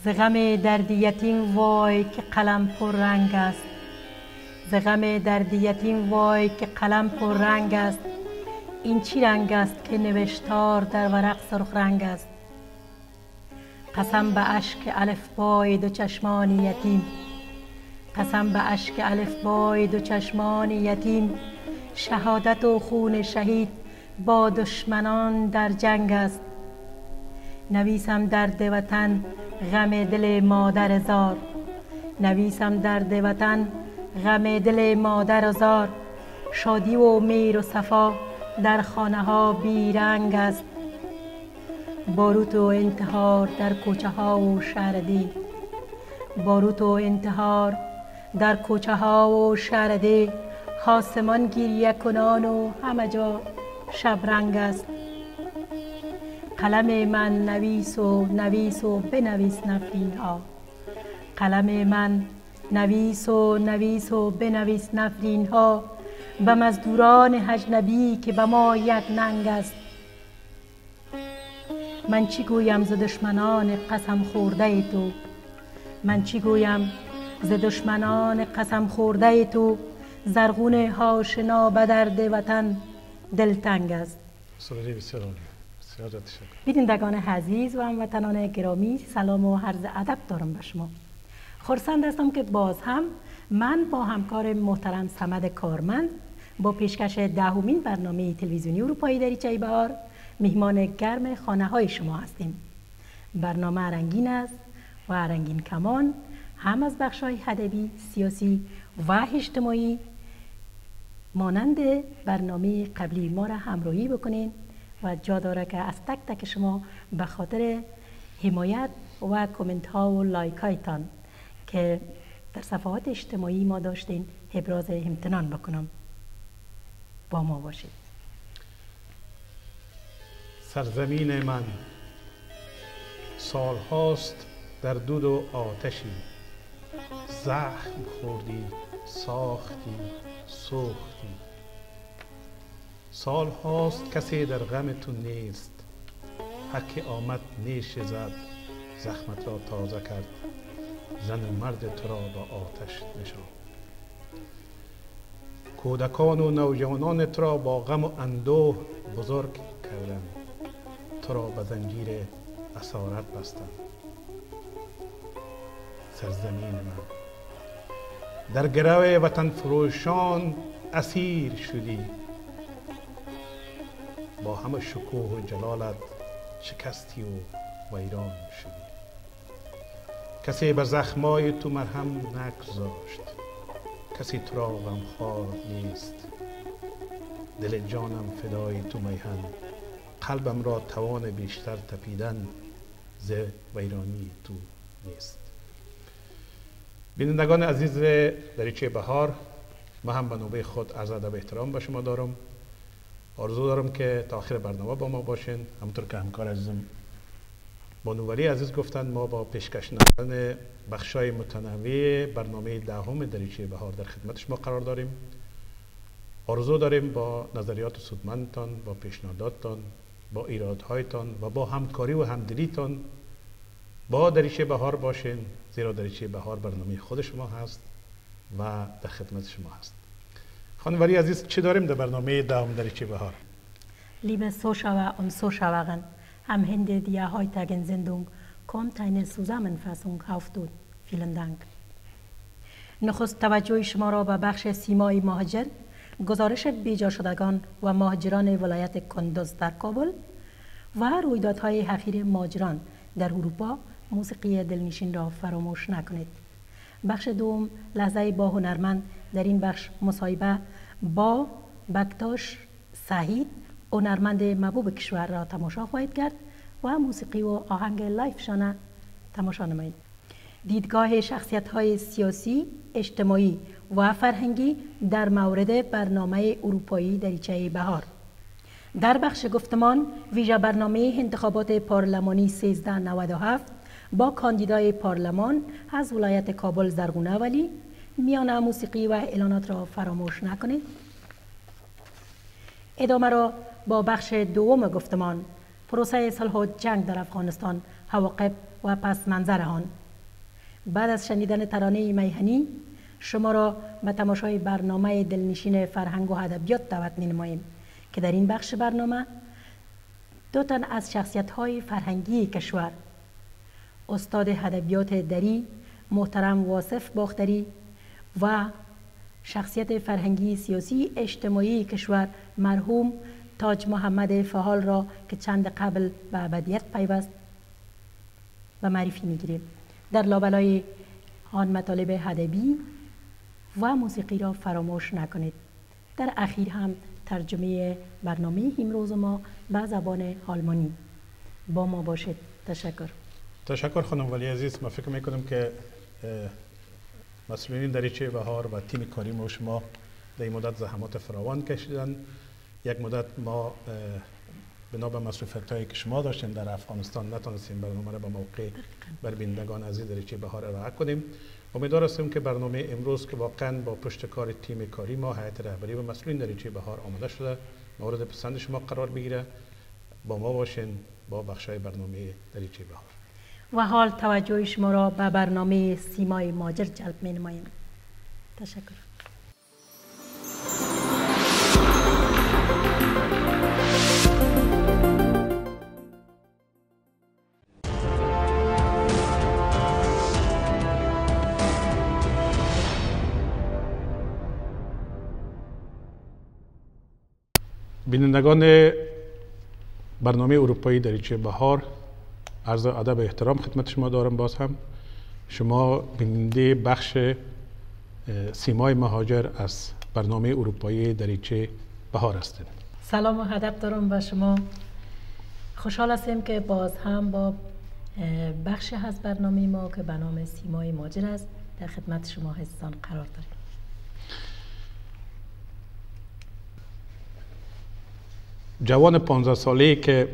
ز غم درد یتیم وای که قلم پر رنگ است. ز غم درد یتیم وای که قلم پر رنگ است. این چی رنگ است که نوشتار در ورق سرخ رنگ است. قسم به اشک الفبای دو چشمان یتیم. قسم به اشک الفبای دو چشمان یتیم. شهادت و خون شهید با دشمنان در جنگ است. نویسم درد وطن غم دل مادر زار. نویسم درد وطن غم دل مادر زار. شادی و میر و صفا در خانه ها بیرنگ است. باروت و انتحار در کوچه ها و شهر دی. باروت و انتحار در کوچه ها و شهر دی. آسمان گریه کنان و همه جا شبرنگ است. قلم من نویس و بنویس نفرین ها. قلم من نویس و بنویس نفرین ها. به مزدوران اجنبی که به ما یک ننگ است. من چی گویم ز دشمنان قسم خورده تو. من چی گویم ز دشمنان قسم خورده تو. زرغون آشنا به درد وطن دلتنگ است. بسیار تشکر. بینندگان عزیز و هموطنان گرامی، سلام و عرض ادب دارم به شما. خرسند هستم که باز هم من با همکار محترم صمد کارمند با پیشکش دهمین برنامه تلویزیونی اروپایی دریچه بهار میهمان گرم خانه های شما هستیم. برنامه رنگین است و رنگین کمان، هم از بخش‌های ادبی، سیاسی و اجتماعی مانند برنامه قبلی ما را همراهی بکنین و جا داره که از تک تک شما به خاطر حمایت و کامنت ها و لایک هایتان که در صفحات اجتماعی ما داشتین ابراز امتنان بکنم. با ما باشید. سرزمین من سال هاست در دود و آتشی. زخم خوردی، ساختی، سوختی. سال هاست کسی در غم تو نیست. هر که آمد نیش زد، زخمت را تازه کرد. زن و مرد تو را با آتش نشاند. کودکان و نوجوانان تو را با غم و اندوه بزرگ کردند. تو را به زنجیر اسارت بستند. سرزمین من در گرو وطن فروشان اسیر شدی. با همه شکوه و جلالت شکستی و ویران شدی. کسی به زخمای تو مرهم نگذاشت. کسی تو را غمخوار نیست. دل جانم فدای تو میهن. قلبم را توان بیشتر تپیدن ز ویرانی تو نیست. بینندگان عزیز دریچه بهار، من هم به نوبه خود عرض ادب و احترام به شما دارم. آرزو دارم که تا آخر برنامه با ما باشین. همونطور که همکار عزیزم بانوولی عزیز گفتند، ما با پیشکش نمودن بخشای متنوع برنامه دهم دریچه بهار در خدمت شما قرار داریم. آرزو داریم با نظریات سودمندتان، با پیشنهاداتتان، با ایرادهایتان و با همکاری و همدلیتان با دریچه بهار باشین، زیرا دریچه بهار برنامه خود شما هست و در خدمت شما هست. خانم ولی عزیز، چی داریم در برنامه دهم دریچه بهار؟ Liebe Zuschauer und Zuschauerinnen, am Ende der heutigen Sendung kommt eine Zusammenfassung auftut. Vielen Dank. نخست توجه شما را به بخش سیمای مهاجر، گزارش بیجا شدگان و مهاجران ولایت کندوز در کابل و رویدادهای اخیر مهاجران در اروپا، موسیقی دلنشین را فراموش نکنید. بخش دوم لحظه با هنرمند، در این بخش مصاحبه با بکتاش سعید، هنرمند محبوب کشور را تماشا خواهید کرد و موسیقی و آهنگ لایفشان تماشا نمایید. دیدگاه شخصیت‌های سیاسی، اجتماعی و فرهنگی در مورد برنامه اروپایی دریچه بهار. در بخش گفتمان ویژه برنامه انتخابات پارلمانی 1397 با کاندیدای پارلمان از ولایت کابل زرغونه ولی، میان موسیقی و اعلانات را فراموش نکنید. ادامه را با بخش دوم گفتمان پروسه صلح و جنگ در افغانستان، عواقب و پس منظر آن. بعد از شنیدن ترانه میهنی شما را به تماشای برنامه دلنشین فرهنگ و ادبیات دعوت می‌نماییم که در این بخش برنامه دو تن از شخصیت‌های فرهنگی کشور، استاد ادبیات دری محترم واصف باختری و شخصیت فرهنگی سیاسی اجتماعی کشور مرحوم تاج محمد فعال را که چند قبل به ابدیت پیوست و معرفی می‌گیریم. در لابلای آن مطالب ادبی و موسیقی را فراموش نکنید. در اخیر هم ترجمه برنامه امروز ما به زبان آلمانی. با ما باشید. تشکر خانم ولی عزیز. ما فکر میکنم که مسئولین دریچه بهار و تیم کاری ما شما در این مدت زحمات فراوان کشیدن. یک مدت ما بنا به مصروفیت‌هایی که شما داشتین در افغانستان نتونستیم برنامه را به موقع بر بینندگان عزیز دریچه بهار ارائه کنیم. امیدوار هستیم که برنامه امروز که واقعا با پشت کار تیم کاری ما، هیئت رهبری و مسئولین دریچه بهار آماده شده، مورد پسند شما قرار بگیره. با ما باشین با بخشای برنامه دریچه بهار. و حال توجه شما را به برنامه سیمای ماجر جلب می‌نماییم. تشکر. بینندگان برنامه اروپایی دریچه بهار، عرض ادب و احترام خدمت شما دارم. باز هم شما بیننده بخش سیمای مهاجر از برنامه اروپایی دریچه بهار هستید. سلام و ادب دارم به شما. خوشحال هستیم که باز هم با بخش از برنامه ما که به نام سیمای مهاجر است در خدمت شما عزیزان قرار داریم. جوان 15 ساله‌ای که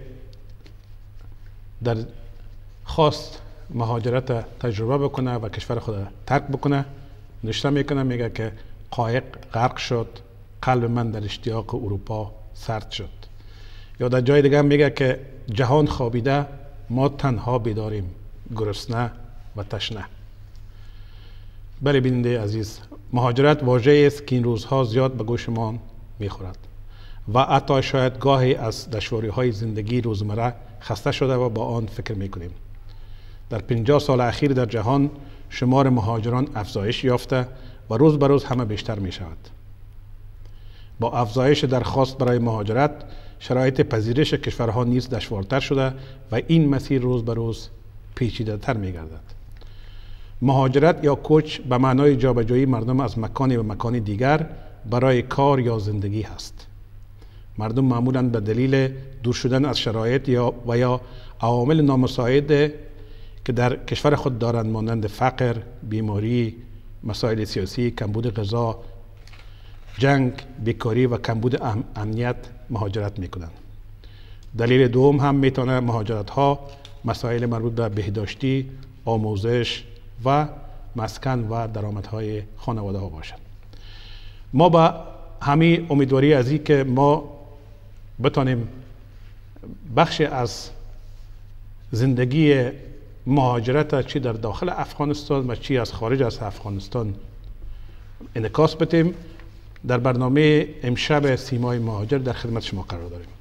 در خواست مهاجرت تجربه بکنه و کشور خود ترک بکنه، نشته میکنه میگه که قایق غرق شد، قلب من در اشتیاق اروپا سرد شد. یا در جای دیگه میگه که جهان خوابیده، ما تنها بیداریم، گرسنه و تشنه. بله بیننده عزیز، مهاجرت واژه‌ای است که این روزها زیاد به گوشمان میخورد و حتی شاید گاهی از دشواری‌های زندگی روزمره خسته شده و با آن فکر می‌کنیم. در 50 سال اخیر در جهان شمار مهاجران افزایش یافته و روز به روز همه بیشتر می‌شود. با افزایش درخواست برای مهاجرت، شرایط پذیرش کشورها نیز دشوارتر شده و این مسیر روز به روز پیچیده‌تر می‌گردد. مهاجرت یا کوچ به معنای جابجایی مردم از مکانی به مکان دیگر برای کار یا زندگی هست. مردم معمولاً به دلیل دور شدن از شرایط یا عوامل نامساعد که در کشور خود دارند، مانند فقر، بیماری، مسائل سیاسی، کمبود غذا، جنگ، بیکاری و کمبود امنیت مهاجرت میکنند. دلیل دوم هم میتونه مهاجرت ها مسائل مربوط به بهداشتی، آموزش و مسکن و درآمدهای خانواده ها باشد. ما با همین امیدواری از این که ما بتانیم بخش از زندگی مهاجرت چی در داخل افغانستان و چی از خارج از افغانستان انعکاس بدیم، در برنامه امشب سیمای مهاجر در خدمت شما قرار داریم.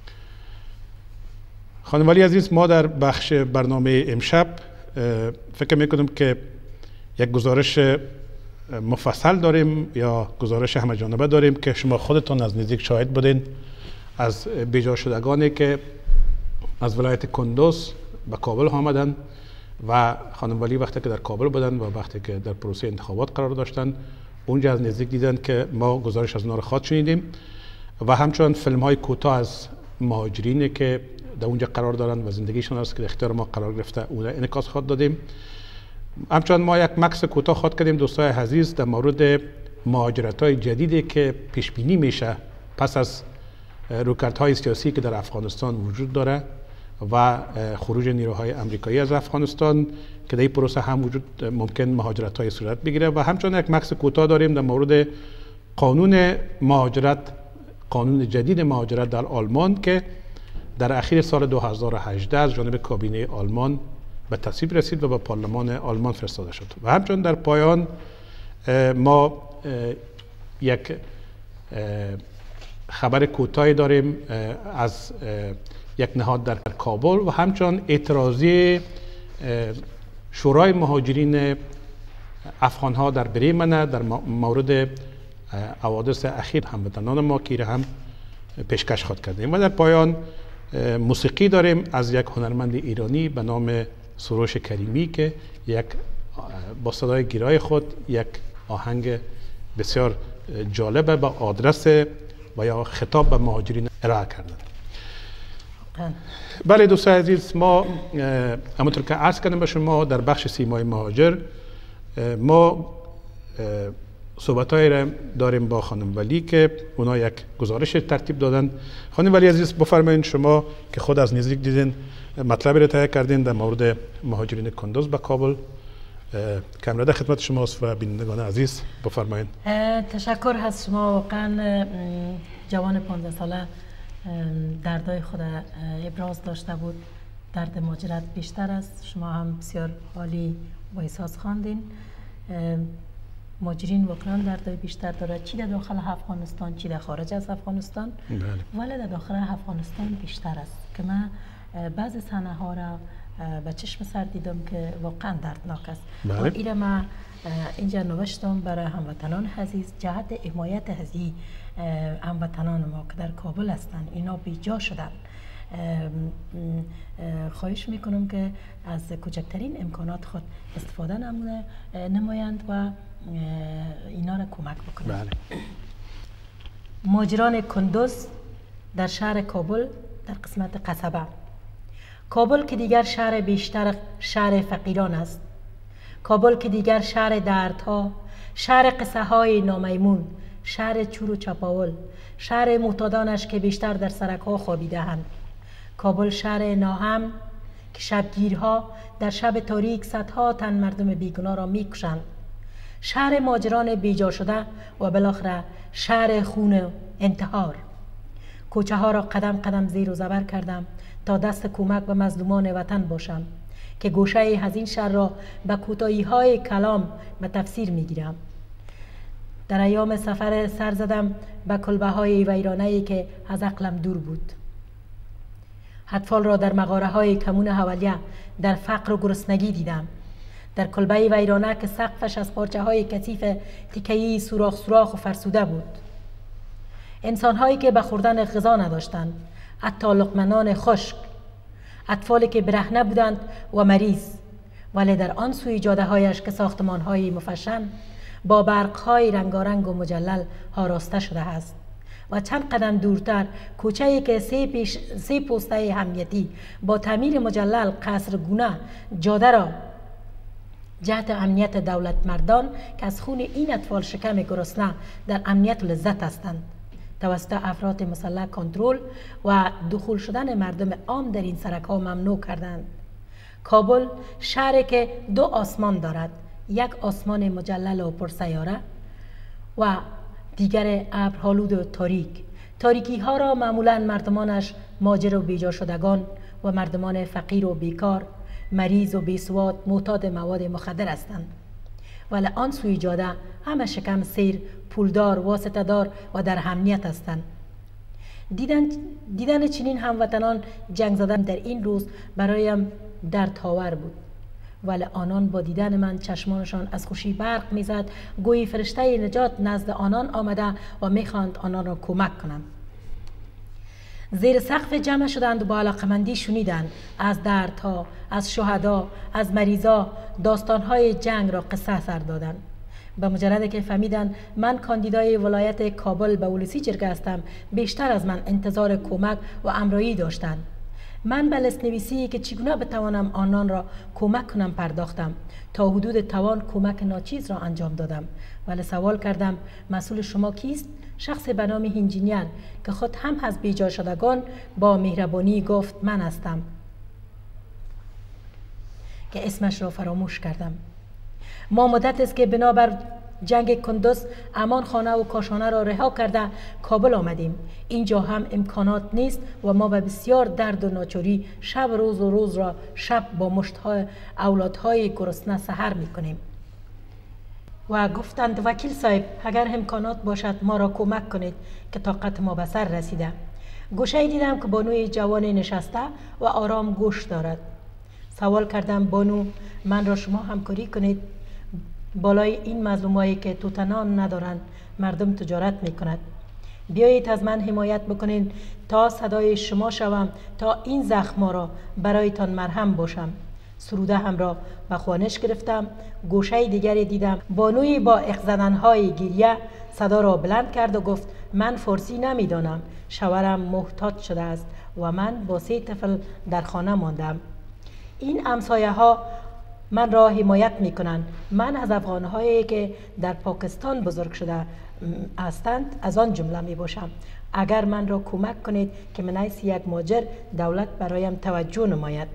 خانم ولی عزیز، ما در بخش برنامه امشب فکر میکنم که یک گزارش مفصل داریم یا گزارش همه جانبه داریم که شما خودتون از نزدیک شاهد بودین از بیجا شدگانی که از ولایت کندوز به کابل آمدن و خانم ولی وقتی که در کابل بودن و وقتی که در پروسه انتخابات قرار داشتن اونجا از نزدیک دیدن که ما گزارش از اونا رو خواهد شنیدیم و همچنان فیلم های کوتاه از مهاجرینی که در اونجا قرار دارن و زندگیشون است که در اختیار ما قرار گرفته اون انعکاس خواهد دادیم. همچنان ما یک مکس کوتاه خواهد کردیم دوستای عزیز در مورد مهاجرت‌های جدیدی که پیش بینی میشه پس از رویکردهای سیاسی که در افغانستان وجود داره و خروج نیروهای امریکایی از افغانستان که در این پروسه هم وجود ممکن مهاجرت‌های صورت بگیره و همچنان یک مکس کوتاه داریم در مورد قانون مهاجرت، قانون جدید مهاجرت در آلمان که در اخیر سال 2018 از جانب کابینه آلمان به تصویب رسید و به پارلمان آلمان فرستاده شد. و همچنین در پایان ما یک خبر کوتاهی داریم از یک نهاد در کابل و همچنین اعتراضی شورای مهاجرین افغان ها در بریمن در مورد حوادث اخیر هموطنان ما که هم پیشکش خود کردیم. و در پایان موسیقی داریم از یک هنرمند ایرانی به نام سروش کریمی که با صدای گیرای خود یک آهنگ بسیار جالب به آدرس و یا خطاب به مهاجرین ارائه کردن. بله دوستان عزیز، ما همونطور که عرض کردم به شما در بخش سیمای مهاجر ما صحبت‌هایی را داریم با خانم ولی که اونا یک گزارش ترتیب دادن. خانم ولی عزیز بفرمایید، شما که خود از نزدیک دیدین مطلبی را تهیه کردین در مورد مهاجرین کندوز به کابل، کامرا در خدمت شماست و بینندگان عزیز بفرمایید. تشکر از شما. واقعا جوان 15 ساله دردای خود ابراز داشته بود. درد مهاجرت بیشتر است. شما هم بسیار عالی و احساس خواندین. مهاجرین واقعا دردای بیشتر داره، چی در داخل افغانستان چی در خارج از افغانستان. ولی در داخل افغانستان بیشتر است که من بعضی صحنه ها را به چشم سر دیدم که واقعا دردناک است. و این من اینجا نوشتم برای هموطنان عزیز جهت حمایت از هموطنان ما که در کابل هستند، اینا بیجا شدن. خواهش میکنم که از کوچکترین امکانات خود استفاده نمایند و اینا را کمک بکنند. مهاجران کندوز در شهر کابل در قسمت قصبه. کابل که دیگر شهر بیشتر شهر فقیران است. کابل که دیگر شهر دردها، شهر قصه های نامیمون، شهر چور و چپاول، شهر معتادانش که بیشتر در سرک ها خوابیده اند. کابل شهر ناهم که شبگیرها در شب تاریک صدها تن مردم بیگناه را میکشند. شهر مهاجران بیجا شده و بالاخره شهر خون و انتحار. کوچه ها را قدم قدم زیر و زبر کردم تا دست کمک به مظلومان وطن باشم که گوشه از این شهر را به کوتاهی های کلام به تفسیر میگیرم. در ایام سفر سر زدم به کلبه های ویرانه‌ای که از عقلم دور بود. اطفال را در مغاره های کمون حوالیه در فقر و گرسنگی دیدم. در کلبه ویرانه که سقفش از پارچه های کثیف تکه‌ای سوراخ سوراخ و فرسوده بود. انسان هایی که به خوردن غذا نداشتند، حتی لقمه خشک. اطفالی که برهنه بودند و مریض، ولی در آن سوی جاده هایش که ساختمان های مفشن با برق های رنگارنگ و مجلل آراسته شده است و چند قدم دورتر کوچه‌ای که سه پوسته امنیتی با تعمیر مجلل قصرگونه جاده را جهت امنیت دولت مردان که از خون این اطفال شکم گرسنه در امنیت لذت هستند توسط افراد مسلح کنترل و دخول شدن مردم عام در این سرک ها ممنوع کردند. کابل شهری که دو آسمان دارد، یک آسمان مجلل و پرسیاره و دیگر ابرآلود و تاریک. تاریکی ها را معمولا مردمانش مهاجر و بیجا شدگان و مردمان فقیر و بیکار، مریض و بیسواد معتاد مواد مخدر هستند. ولی آن سوی جاده همه شکم سیر، پولدار، واسطه دار و در امنیت هستند. دیدن چنین هموطنان جنگ زدن در این روز برایم دردآور بود. ولی آنان با دیدن من چشمانشان از خوشی برق میزد، گویی فرشته نجات نزد آنان آمده و میخواند آنان را کمک کنم. زیر سقف جمع شدند و با علاقمندی شنیدند از دردها، از شهدا، از مریضا، داستانهای جنگ را قصه سر دادند. به مجرد که فهمیدند من کاندیدای ولایت کابل به ولسی جرگه هستم، بیشتر از من انتظار کمک و همراهی داشتند. من به لست‌نویسی که چگونه بتوانم آنان را کمک کنم پرداختم. تا حدود توان کمک ناچیز را انجام دادم. ولی سوال کردم مسئول شما کیست؟ شخص به نام انجینیر که خود هم از بیجا شدگان با مهربانی گفت من هستم که اسمش را فراموش کردم. ما مدت است که بنابر جنگ کندوز امان خانه و کاشانه را رها کرده کابل آمدیم. اینجا هم امکانات نیست و ما به بسیار درد و ناچاری شب روز و روز را شب با مشت‌های اولادهای گرسنه سحر میکنیم. و گفتند وکیل صاحب اگر امکانات باشد ما را کمک کنید که طاقت ما به سر رسیده. گوشه دیدم که بانوی جوانی نشسته و آرام گوش دارد. سوال کردم بانو من را شما همکاری کنید بالای این مظلومایی که توتنان ندارند مردم تجارت میکند. بیایید از من حمایت بکنید تا صدای شما شوم تا این زخم را برایتان مرهم باشم. سروده هم را به خوانش گرفتم. گوشه دیگری دیدم بانوی با اخزدنهای گریه صدا را بلند کرد و گفت من فارسی نمیدانم، شوهرم محتاج شده است و من با 3 طفل در خانه ماندم. این همسایه ها من را حمایت می کنند. من از افغانهایی که در پاکستان بزرگ شده هستند از آن جمله می باشم. اگر من را کمک کنید که من حیث یک مهاجر دولت برایم توجه نماید.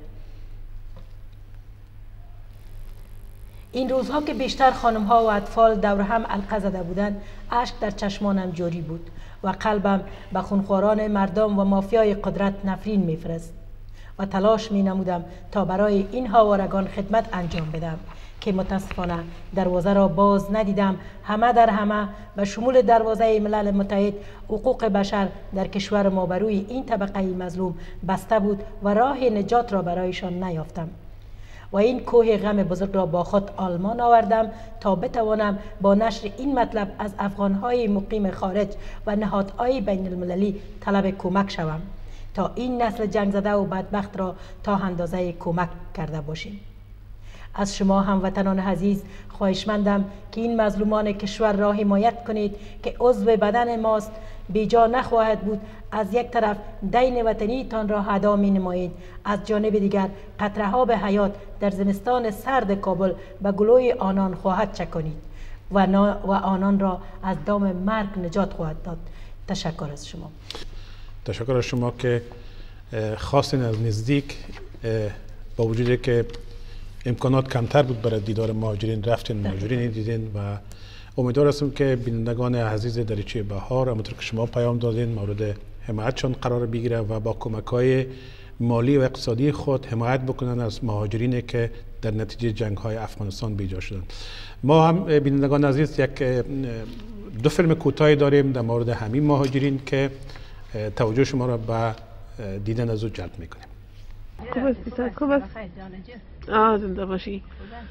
این روزها که بیشتر خانم ها و اطفال دور هم حلقه زده بودند اشک در چشمانم جاری بود و قلبم به خونخواران مردم و مافیای قدرت نفرین میفرست و تلاش می نمودم تا برای این هاورگان خدمت انجام بدم که متاسفانه دروازه را باز ندیدم. همه در همه به شمول دروازه ملل متحد حقوق بشر در کشور ما بر روی این طبقه مظلوم بسته بود و راه نجات را برایشان نیافتم و این کوه غم بزرگ را با خود آلمان آوردم تا بتوانم با نشر این مطلب از افغانهای مقیم خارج و نهادهای بین المللی طلب کمک شوم تا این نسل جنگ زده و بدبخت را تا اندازه کمک کرده باشیم. از شما هموطنان عزیز خواهشمندم که این مظلومان کشور را حمایت کنید که عضو بدن ماست، بیجا نخواهد بود. از یک طرف دین وطنی تان را ادا می نمایید، از جانب دیگر قطره ها به حیات در زمستان سرد کابل به گلوی آنان خواهد چکانید و آنان را از دام مرگ نجات خواهد داد. تشکر از شما. تشکر از شما که خواستین از نزدیک با وجودی که امکانات کمتر بود برای دیدار مهاجرین رفتین مهاجرین دیدین و امیدوار هستم که بینندگان عزیز دریچه بهار همونطور که شما پیام دادین مورد حمایتشان قرار بگیره و با کمک‌های مالی و اقتصادی خود حمایت بکنن از مهاجرینی که در نتیجه جنگ‌های افغانستان بیجا شدن. ما هم بینندگان عزیز یک 2 فیلم کوتاهی داریم در مورد همین مهاجرین که توجه شما را به دیدن از او جلب میکنیم. خوب است خوب است. زنده باشی.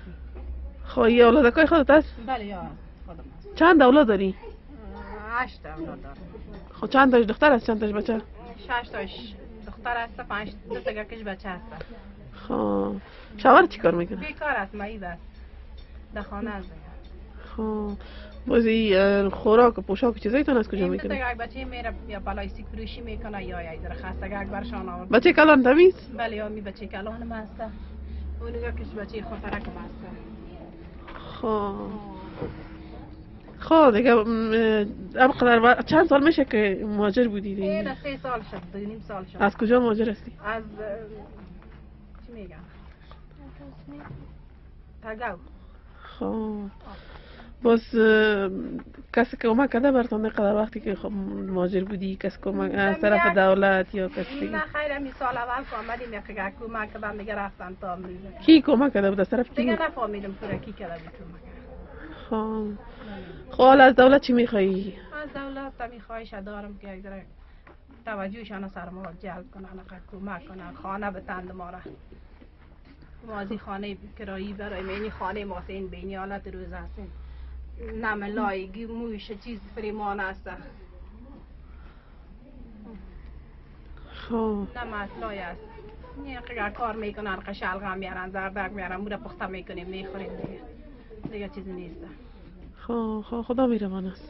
خب یه اولادکای خودت است؟ بله یا خودم. چند اولاد داری؟ 8 اولاد دارم. خب چند تاش دختر است چند تاش بچه؟ 6 تاش دختر است 5 تا گکش بچه است. خب شوهر چی کار میکنه؟ بیکار است مریض است. در خانه است. خب بازی خوراک و پوشاک چیزایی تون از کجا میکنه؟ این بچه میره یا پلاستیک فروشی میکنه یا یه ذره خستگی برشان آورد. بچه کلان تمیز؟ بله یا می بچه کلان ما است. اون گکش بچه خطرک ما است. خب دیگه همقدر چند سال میشه که مهاجر بودی دیگه؟ این 3 سال شد 2.5 سال شد. از کجا مهاجر هستی؟ از چی میگم؟ تگاو. خب باز کسی که کمک کرده براتون نقدر وقتی که مهاجر بودی کسی کمک از طرف دولت یا کسی دیگه؟ نه خیر می سال اول که آمدیم یک کمک کردن دیگه رفتن تا امروز. کی کمک کرده بود از طرف کی؟ دیگه نفهمیدم پورا کی کرده بود کمک. خب حالا از دولت چی میخوایی؟ از دولت میخواهش دارم که یک ذره توجهشان سر ما جلب کنن، کمک کنن، خانه بتند ما را. ما از این خانه کرایی برای مینی خانه ما این بینی حالت روز هستیم. نم لایگی مویش چیز فریمان است. خب نم از لای است. یه کار میکنن قشلغم میارن زردک میارن مورا پخته میکنیم میخوریم دیگه چیزی نیست. خب خدا میرمان است.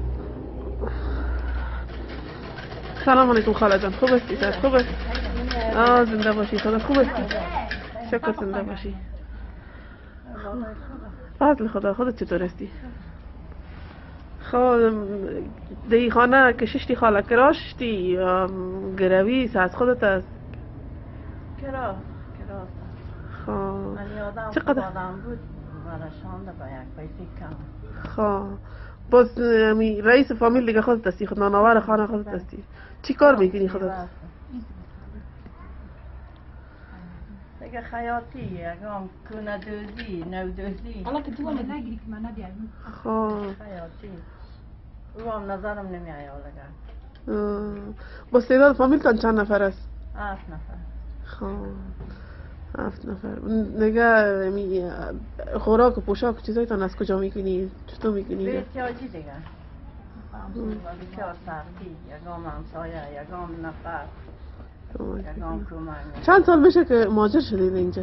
سلام علیکم خاله جان، خوب هستی؟ خوب است؟ زنده باشی، خدا خوب هستی؟ شکر زنده باشی. فضل خدا. خودت چطور هستی؟ خب دی خانه کششتی خاله کراشتی گروی از خودت است؟ کراست. خب من یادم چقدر آدم بود برشانده با یک پیسی کم. خب باز رئیس فامیل دیگه خودت هستی، خود نانآور خانه خودت هستی. چی کار میکنی خودت؟ دیگه خیاطی، یکم کنه دوزی، نو دوزی. حالا که تو هم نگیری که من ندیم. خب خیاطی. او هم نظرم نمیایه لگه. باز تعداد فامیلتان چند نفر است؟ 7 نفر. خب 7 نفر. دیگه خوراک و پوشاک و چیزایتان از کجا میکنی؟ چطور میکنی؟ به احتیاجی دیگه. بسیار سختی، یکم همسایه، یکم نفر، یکم کمک. چند سال بشه که مهاجر شدید اینجا؟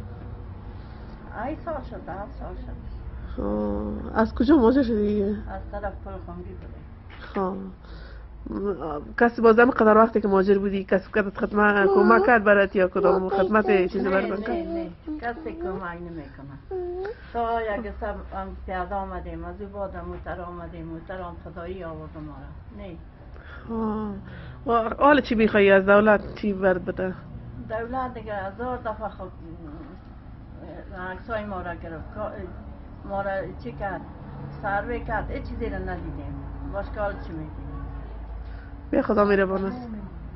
8 سال شد، 7 سال شد. خب از کجا مهاجر شدید؟ از طرف پلخمری بوده. خب کسی بازم قدر وقتی که مهاجر بودی کسی خدمت کمک کرد برات یا کدام خدمت چیزی برات کرد؟ نه کسی کمک نمیکنه. تا یک سب پیاده آمدیم، از او بعد موتر آمدیم، موتر هم خدایی آورد ما را. نه. حالا چی میخوایی از دولت؟ چی برات بده؟ دولت دیگه 1000 دفعه خب عکسای ما را گرفت، ما را چی کرد؟ سروی کرد، هیچ چیزی را ندیدیم. باشکال چی میکنیم؟ بیا خدا میربان است.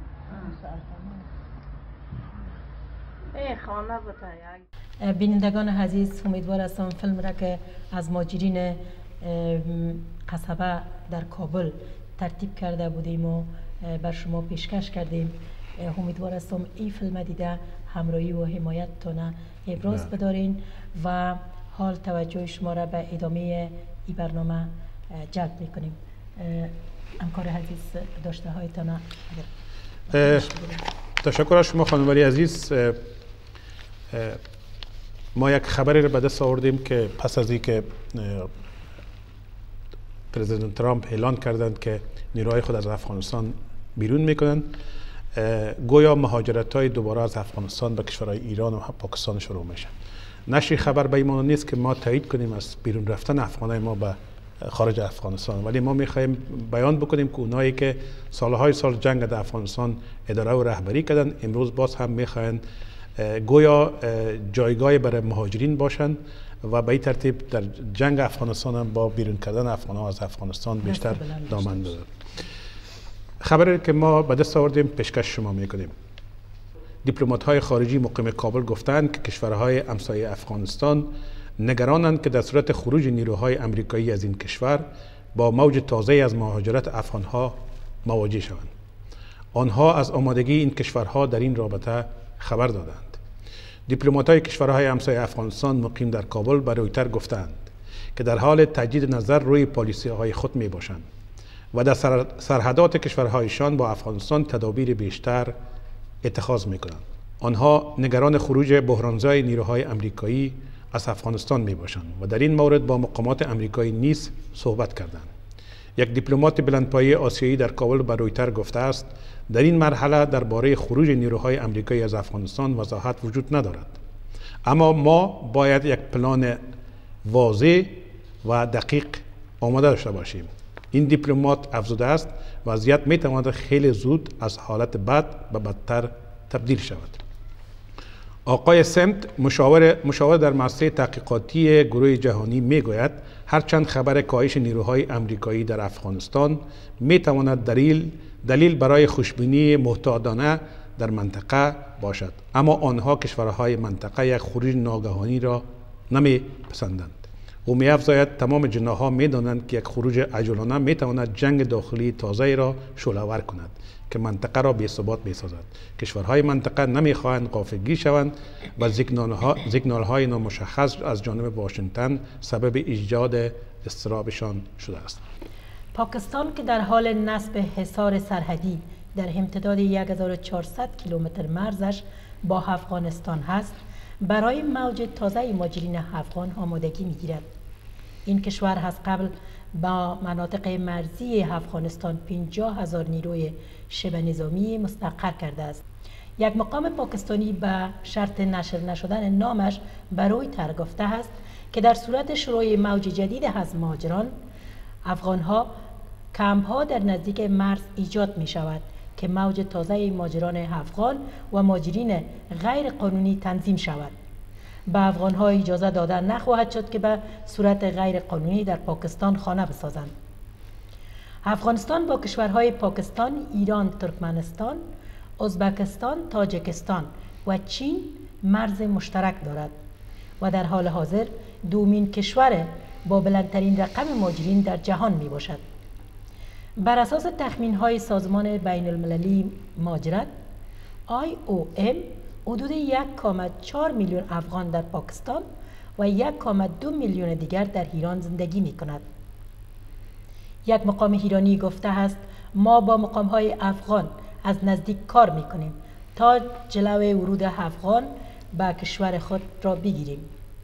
ای خانه بوده یک. بینندگان عزیز، امیدوار هستم فیلم را که از مهاجرین قصبه در کابل ترتیب کرده بودیم و بر شما پیشکش کردیم، امیدوار هستم این فیلم دیده همراهی و حمایتتان ابراز بدارین و حال توجه شما را به ادامه این برنامه جلب میکنیم. همکار عزیز داشته هایتان. تشکر از شما خانم ولی عزیز. ما یک خبری رو به دست آوردیم که پس از اینکه پرزیدنت ترامپ اعلان کردند که نیروهای خود از افغانستان بیرون میکنن، گویا مهاجرت های دوباره از افغانستان به کشورهای ایران و پاکستان شروع میشن. نشر خبر به این معنی نیست که ما تایید کنیم از بیرون رفتن افغانای ما به خارج افغانستان، ولی ما میخوایم بیان بکنیم که اونایی که سالهای سال جنگ در افغانستان اداره و رهبری کردن امروز باز هم میخواین گویا جایگاه برای مهاجرین باشن و به این ترتیب در جنگ افغانستان هم با بیرون کردن افغان‌ها از افغانستان بیشتر دامن بزنن. خبری که ما به دست آوردیم پیشکش شما میکنیم. دیپلمات‌های خارجی مقیم کابل گفتند که کشورهای همسایه افغانستان نگرانند که در صورت خروج نیروهای امریکایی از این کشور با موج تازه از مهاجرت افغان‌ها مواجه شوند. آنها از آمادگی این کشورها در این رابطه خبر دادند. دیپلمات‌های کشورهای همسایه افغانستان مقیم در کابل به رویتر گفتند که در حال تجدید نظر روی پالیسی‌های خود میباشند و در سرحدات کشورهایشان با افغانستان تدابیر بیشتر اتخاذ میکنند. آنها نگران خروج بحرانزای نیروهای امریکایی از افغانستان میباشند و در این مورد با مقامات امریکایی نیز صحبت کردند. یک دیپلمات بلندپایه آسیایی در کابل به رویتر گفته است در این مرحله درباره خروج نیروهای امریکایی از افغانستان وضاحت وجود ندارد، اما ما باید یک پلان واضح و دقیق آماده داشته باشیم. این دیپلمات افزوده است وضعیت میتواند خیلی زود از حالت بد به بدتر تبدیل شود. آقای سمت مشاور در مؤسسه تحقیقاتی گروه جهانی میگوید هرچند خبر کاهش نیروهای امریکایی در افغانستان میتواند دلیل برای خوشبینی محتاطانه در منطقه باشد، اما آنها کشورهای منطقه یک خروج ناگهانی را نمیپسندند. او می‌افزاید تمام جناح‌ها می‌دانند که یک خروج عجولانه می‌تواند جنگ داخلی تازه را شعله‌ور کند که منطقه را بی‌ثبات می‌سازد. کشورهای منطقه نمی‌خواهند غافلگیر شوند و سیگنال‌های نامشخص از جانب واشنگتن سبب ایجاد اضطرابشان شده است. پاکستان که در حال نصب حصار سرحدی در امتداد 1400 کیلومتر مرزش با افغانستان هست، برای موج تازه مهاجرین افغان آمادگی می‌گیرد. این کشور از قبل با مناطق مرزی افغانستان 50,000 نیروی شبه نظامی مستقر کرده است. یک مقام پاکستانی به شرط نشر نشدن نامش به رویتر گفته است که در صورت شروع موج جدید از مهاجران افغانها کمپ‌ها در نزدیک مرز ایجاد می شود که موج تازه مهاجران افغان و مهاجرین غیر قانونی تنظیم شود. به افغانها اجازه داده نخواهد شد که به صورت غیر قانونی در پاکستان خانه بسازند. افغانستان با کشورهای پاکستان، ایران، ترکمنستان، ازبکستان، تاجیکستان و چین مرز مشترک دارد و در حال حاضر دومین کشور با بلندترین رقم مهاجرین در جهان می باشد. بر اساس تخمین‌های سازمان بین المللی مهاجرت IOM حدود 1.4 میلیون افغان در پاکستان و 1.2 میلیون دیگر در ایران زندگی می کند. یک مقام ایرانی گفته است ما با مقام‌های افغان از نزدیک کار می کنیم تا جلوی ورود افغان به کشور خود را بگیریم.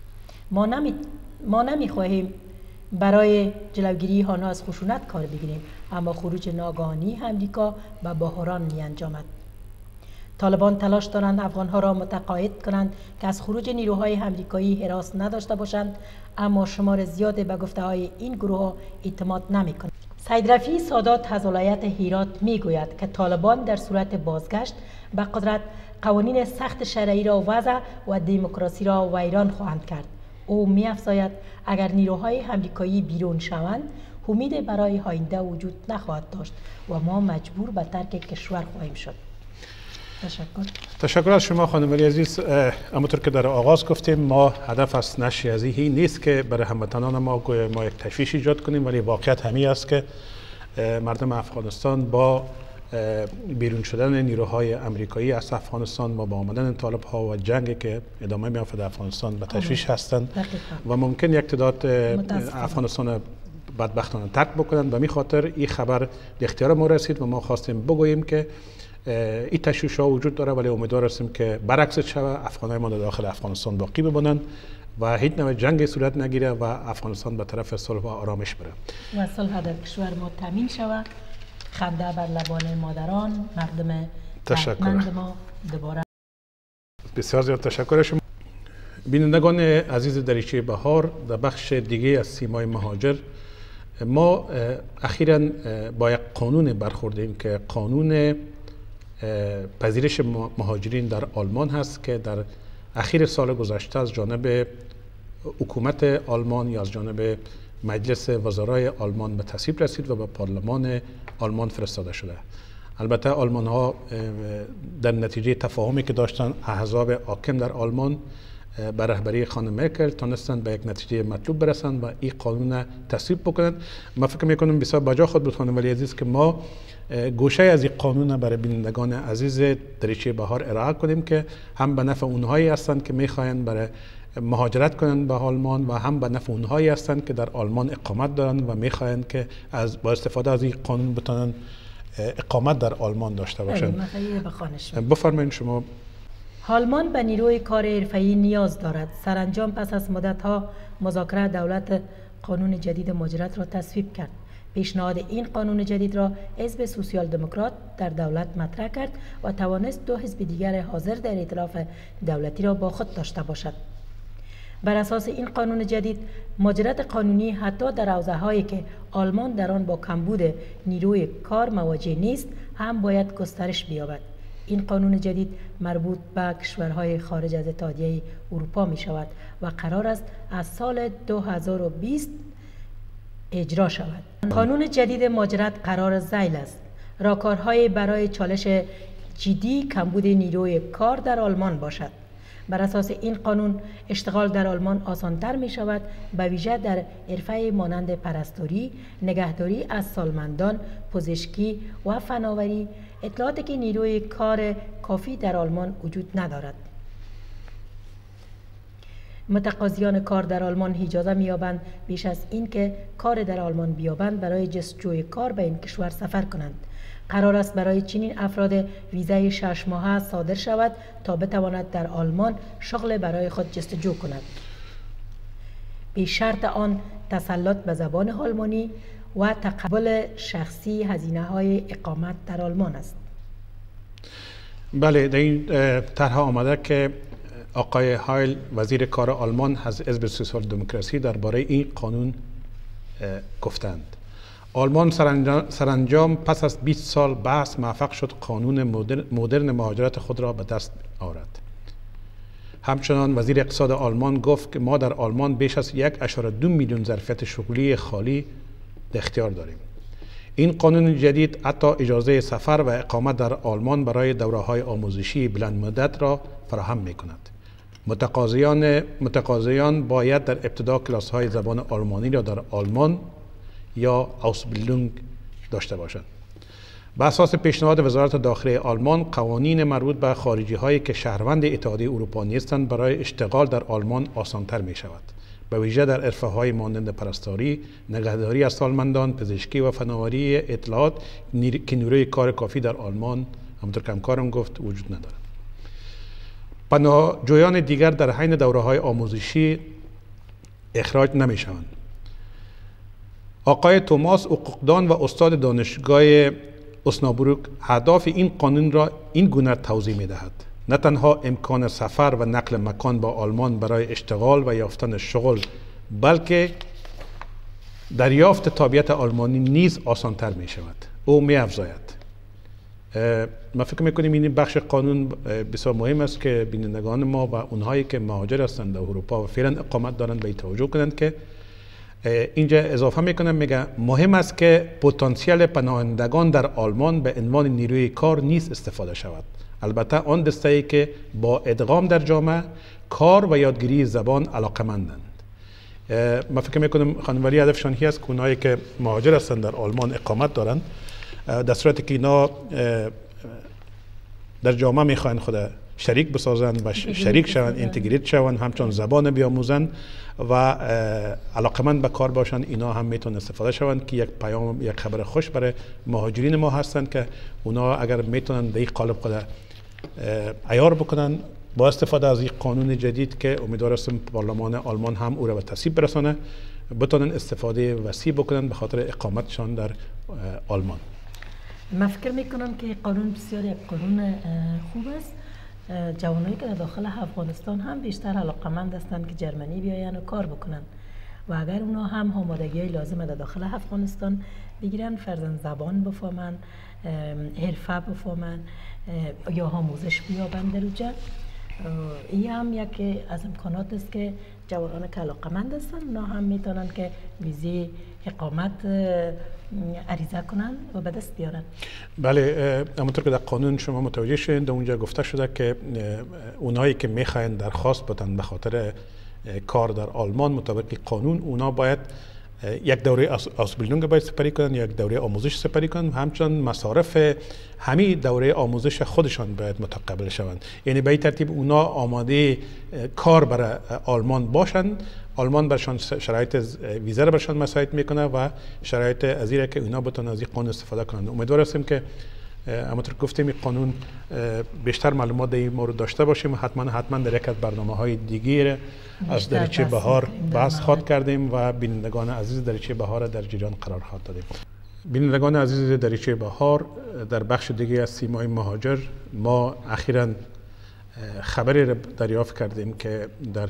ما نمی خواهیم برای جلوگیری آنها از خشونت کار بگیریم، اما خروج ناگهانی امریکا به بحران می انجامد. طالبان تلاش دارند افغانها را متقاعد کنند که از خروج نیروهای امریکایی هراس نداشته باشند، اما شمار زیادی به گفته های این گروه ها اعتماد نمی کنند. سید رفیع سادات از ولایت هرات می گوید که طالبان در صورت بازگشت به قدرت قوانین سخت شرعی را وضع و دموکراسی را ویران خواهند کرد. او می افزاید اگر نیروهای امریکایی بیرون شوند امید برای آینده وجود نخواهد داشت و ما مجبور به ترک کشور خواهیم شد. تشکر از شما خانم ولی عزیز. همونطور که در آغاز گفتیم ما هدف از نشر از این نیست که برای هموطنان ما یک تشویش ایجاد کنیم، ولی واقعیت همین است که مردم افغانستان با بیرون شدن نیروهای امریکایی از افغانستان و با آمدن طالب‌ها و جنگی که ادامه می‌یافت در افغانستان به تشویش هستند و ممکن یک تعداد افغانستان بدبختانه ترک بکنند. و می خاطر این خبر به اختیار ما رسید و ما خواستیم بگوییم که این تشویش ها وجود داره، ولی امیدوار هستیم که برعکس شود، افغانای ما داخل افغانستان باقی بمانند و هیچ نوع جنگ صورت نگیره و افغانستان به طرف صلح و آرامش بره و صلح در کشور ما تامین شود. خنده بر لبان مادران، مردم دردمند ما دوباره. بسیار زیاد تشکر شما. بینندگان عزیز دریچه بهار، در بخش دیگه از سیمای مهاجر ما اخیراً با یک قانون برخوردیم که قانون پذیرش مهاجرین در آلمان هست که در اخیر سال گذشته از جانب حکومت آلمان یا از جانب مجلس وزرای آلمان به تصویب رسید و به پارلمان آلمان فرستاده شده. البته آلمان ها در نتیجه تفاهمی که داشتن احزاب حاکم در آلمان به رهبری خانم مرکل تونستند به یک نتیجه مطلوب برسند و این قانون تصویب بکنند. من فکر میکنم بسیار بجا خود بود خانم ولی عزیز که ما گوشه از این قانون برای بینندگان عزیز دریچه بهار ارائه کنیم که هم به نفع اونهایی هستند که میخواهند برای مهاجرت کنند به آلمان و هم به نفع اونهایی هستند که در آلمان اقامت دارند و میخواهند که با استفاده از این قانون بتونن اقامت در آلمان داشته باشند. بفرمایید شما. آلمان به نیروی کار حرفه‌ای نیاز دارد. سرانجام پس از مدت‌ها مذاکره دولت قانون جدید مهاجرت را تصویب کرد. پیشنهاد این قانون جدید را حزب سوسیال دموکرات در دولت مطرح کرد و توانست دو حزب دیگر حاضر در ائتلاف دولتی را با خود داشته باشد. بر اساس این قانون جدید مهاجرت قانونی حتی در حوزه‌هایی که آلمان در آن با کمبود نیروی کار مواجه نیست هم باید گسترش بیابد. این قانون جدید مربوط به کشورهای خارج از اتحادیه اروپا می شود و قرار است از سال 2020 اجرا شود. قانون جدید مهاجرت قرار ذیل است. راهکارهای برای چالش جدی کمبود نیروی کار در آلمان باشد. بر اساس این قانون اشتغال در آلمان آسانتر می شود، به ویژه در حرفه مانند پرستاری، نگهداری از سالمندان، پزشکی و فناوری، اطلاعاتی که نیروی کار کافی در آلمان وجود ندارد. متقاضیان کار در آلمان اجازه می‌یابند بیش از این که کار در آلمان بیابند برای جستجوی کار به این کشور سفر کنند. قرار است برای چنین افراد ویزای 6 ماهه صادر شود تا بتواند در آلمان شغل برای خود جستجو کند. به شرط آن تسلط به زبان آلمانی و تقبل شخصی هزینه‌های اقامت در آلمان است. بله، در این طرح آمده که آقای هایل وزیر کار آلمان از حزب سوسیال دموکراسی درباره این قانون گفتند. آلمان سرانجام پس از 20 سال بحث موفق شد قانون مدرن مهاجرت خود را به دست آورد. همچنان وزیر اقتصاد آلمان گفت که ما در آلمان بیش از 1.2 میلیون ظرفیت شغلی خالی در اختیار داریم. این قانون جدید حتی اجازه سفر و اقامت در آلمان برای دوره‌های آموزشی بلند مدت را فراهم می‌کند. متقاضیان باید در ابتدا کلاس‌های زبان آلمانی را در آلمان یا Ausbildung داشته باشند. بر اساس پیشنهاد وزارت داخلی آلمان، قوانین مربوط به خارجی‌هایی که شهروند اتحادیه اروپا نیستند برای اشتغال در آلمان آسان‌تر می‌شود. به ویژه در حرفه‌های مانند پرستاری، نگهداری از سالمندان، پزشکی و فناوری اطلاعات که نیروی کار کافی در آلمان همونطور که همکارم گفت وجود ندارد. پناهجویان دیگر در حین دوره‌های آموزشی اخراج نمی‌شوند. آقای توماس حقوقدان و استاد دانشگاه اسنابروک هدف این قانون را این گونه توضیح می‌دهد: نه تنها امکان سفر و نقل مکان با آلمان برای اشتغال و یافتن شغل، بلکه دریافت تابعیت آلمانی نیز آسان‌تر می‌شود. او می‌افزاید: ما فکر می‌کنیم این بخش قانون بسیار مهم است که بینندگان ما و اونهایی که مهاجر هستند در اروپا و فعلا اقامت دارند به توجه کنند که اینجا اضافه میکنم، میگه مهم است که پتانسیل پناهندگان در آلمان به عنوان نیروی کار نیز استفاده شود. البته آن دسته‌ای که با ادغام در جامعه، کار و یادگیری زبان علاقه‌مندند. من فکر میکنم خانم ولی هدفشان هست که اونایی که مهاجر هستند در آلمان اقامت دارند، در صورتی که اینا در جامعه میخواین خود شریک بسازند و شریک شوند، اینتگریت شوند، همچون زبان بیاموزند و علاقمند به کار باشند، اینا هم میتونن استفاده شوند که یک پیام، یک خبر خوش برای مهاجرین ما هستند که اونا اگر میتونن در این قالب خود عیار بکنن با استفاده از این قانون جدید که امیدوار هستم پارلمان آلمان هم او را به تصویب برسانه، بتونن استفاده وسیع بکنن به خاطر اقامتشان در آلمان. من فکر میکنم که قانون بسیار یک قانون خوب است. جوانایی که در داخل افغانستان هم بیشتر علاقمند هستند که جرمنی بیاین و کار بکنن و اگر اونا هم آمادگی لازم در داخل افغانستان بگیرن، فرضاً زبان بفهمن، حرفه بفهمن یا آموزش بیابند در اونجا، این هم یکی از امکانات است که جوانان که علاقمند هستند اونا هم میتونن که ویزه اقامت عریضه کنن و به دست بیارن. بله، همونطور که در قانون شما متوجه شدید، اونجا گفته شده که اونایی که میخواین درخواست بدن به خاطر کار در آلمان مطابق قانون، اونا باید یک دوره آسبیلدونگ باید سپری کنن، یک دوره آموزش سپری کنن، همچنان مصارف همین دوره آموزش خودشان باید متقبل شوند. یعنی به این ترتیب اونا آماده کار برای آلمان باشند. آلمان برشان شرایط ویزا را برشان مساعد میکنه و شرایط ازیره که اونا بتونن از این قانون استفاده کنند. امیدوار هستیم که همونطور گفتیم این قانون بیشتر معلومات در این مورد داشته باشیم. حتما در یک از برنامه‌های دیگه از دریچه بهار بحث خواهد کردیم و بینندگان عزیز دریچه بهار در جریان قرار خواهد دادیم. بینندگان عزیز دریچه بهار، در بخش دیگه از سیمای مهاجر ما اخیراً خبری را دریافت کردیم که در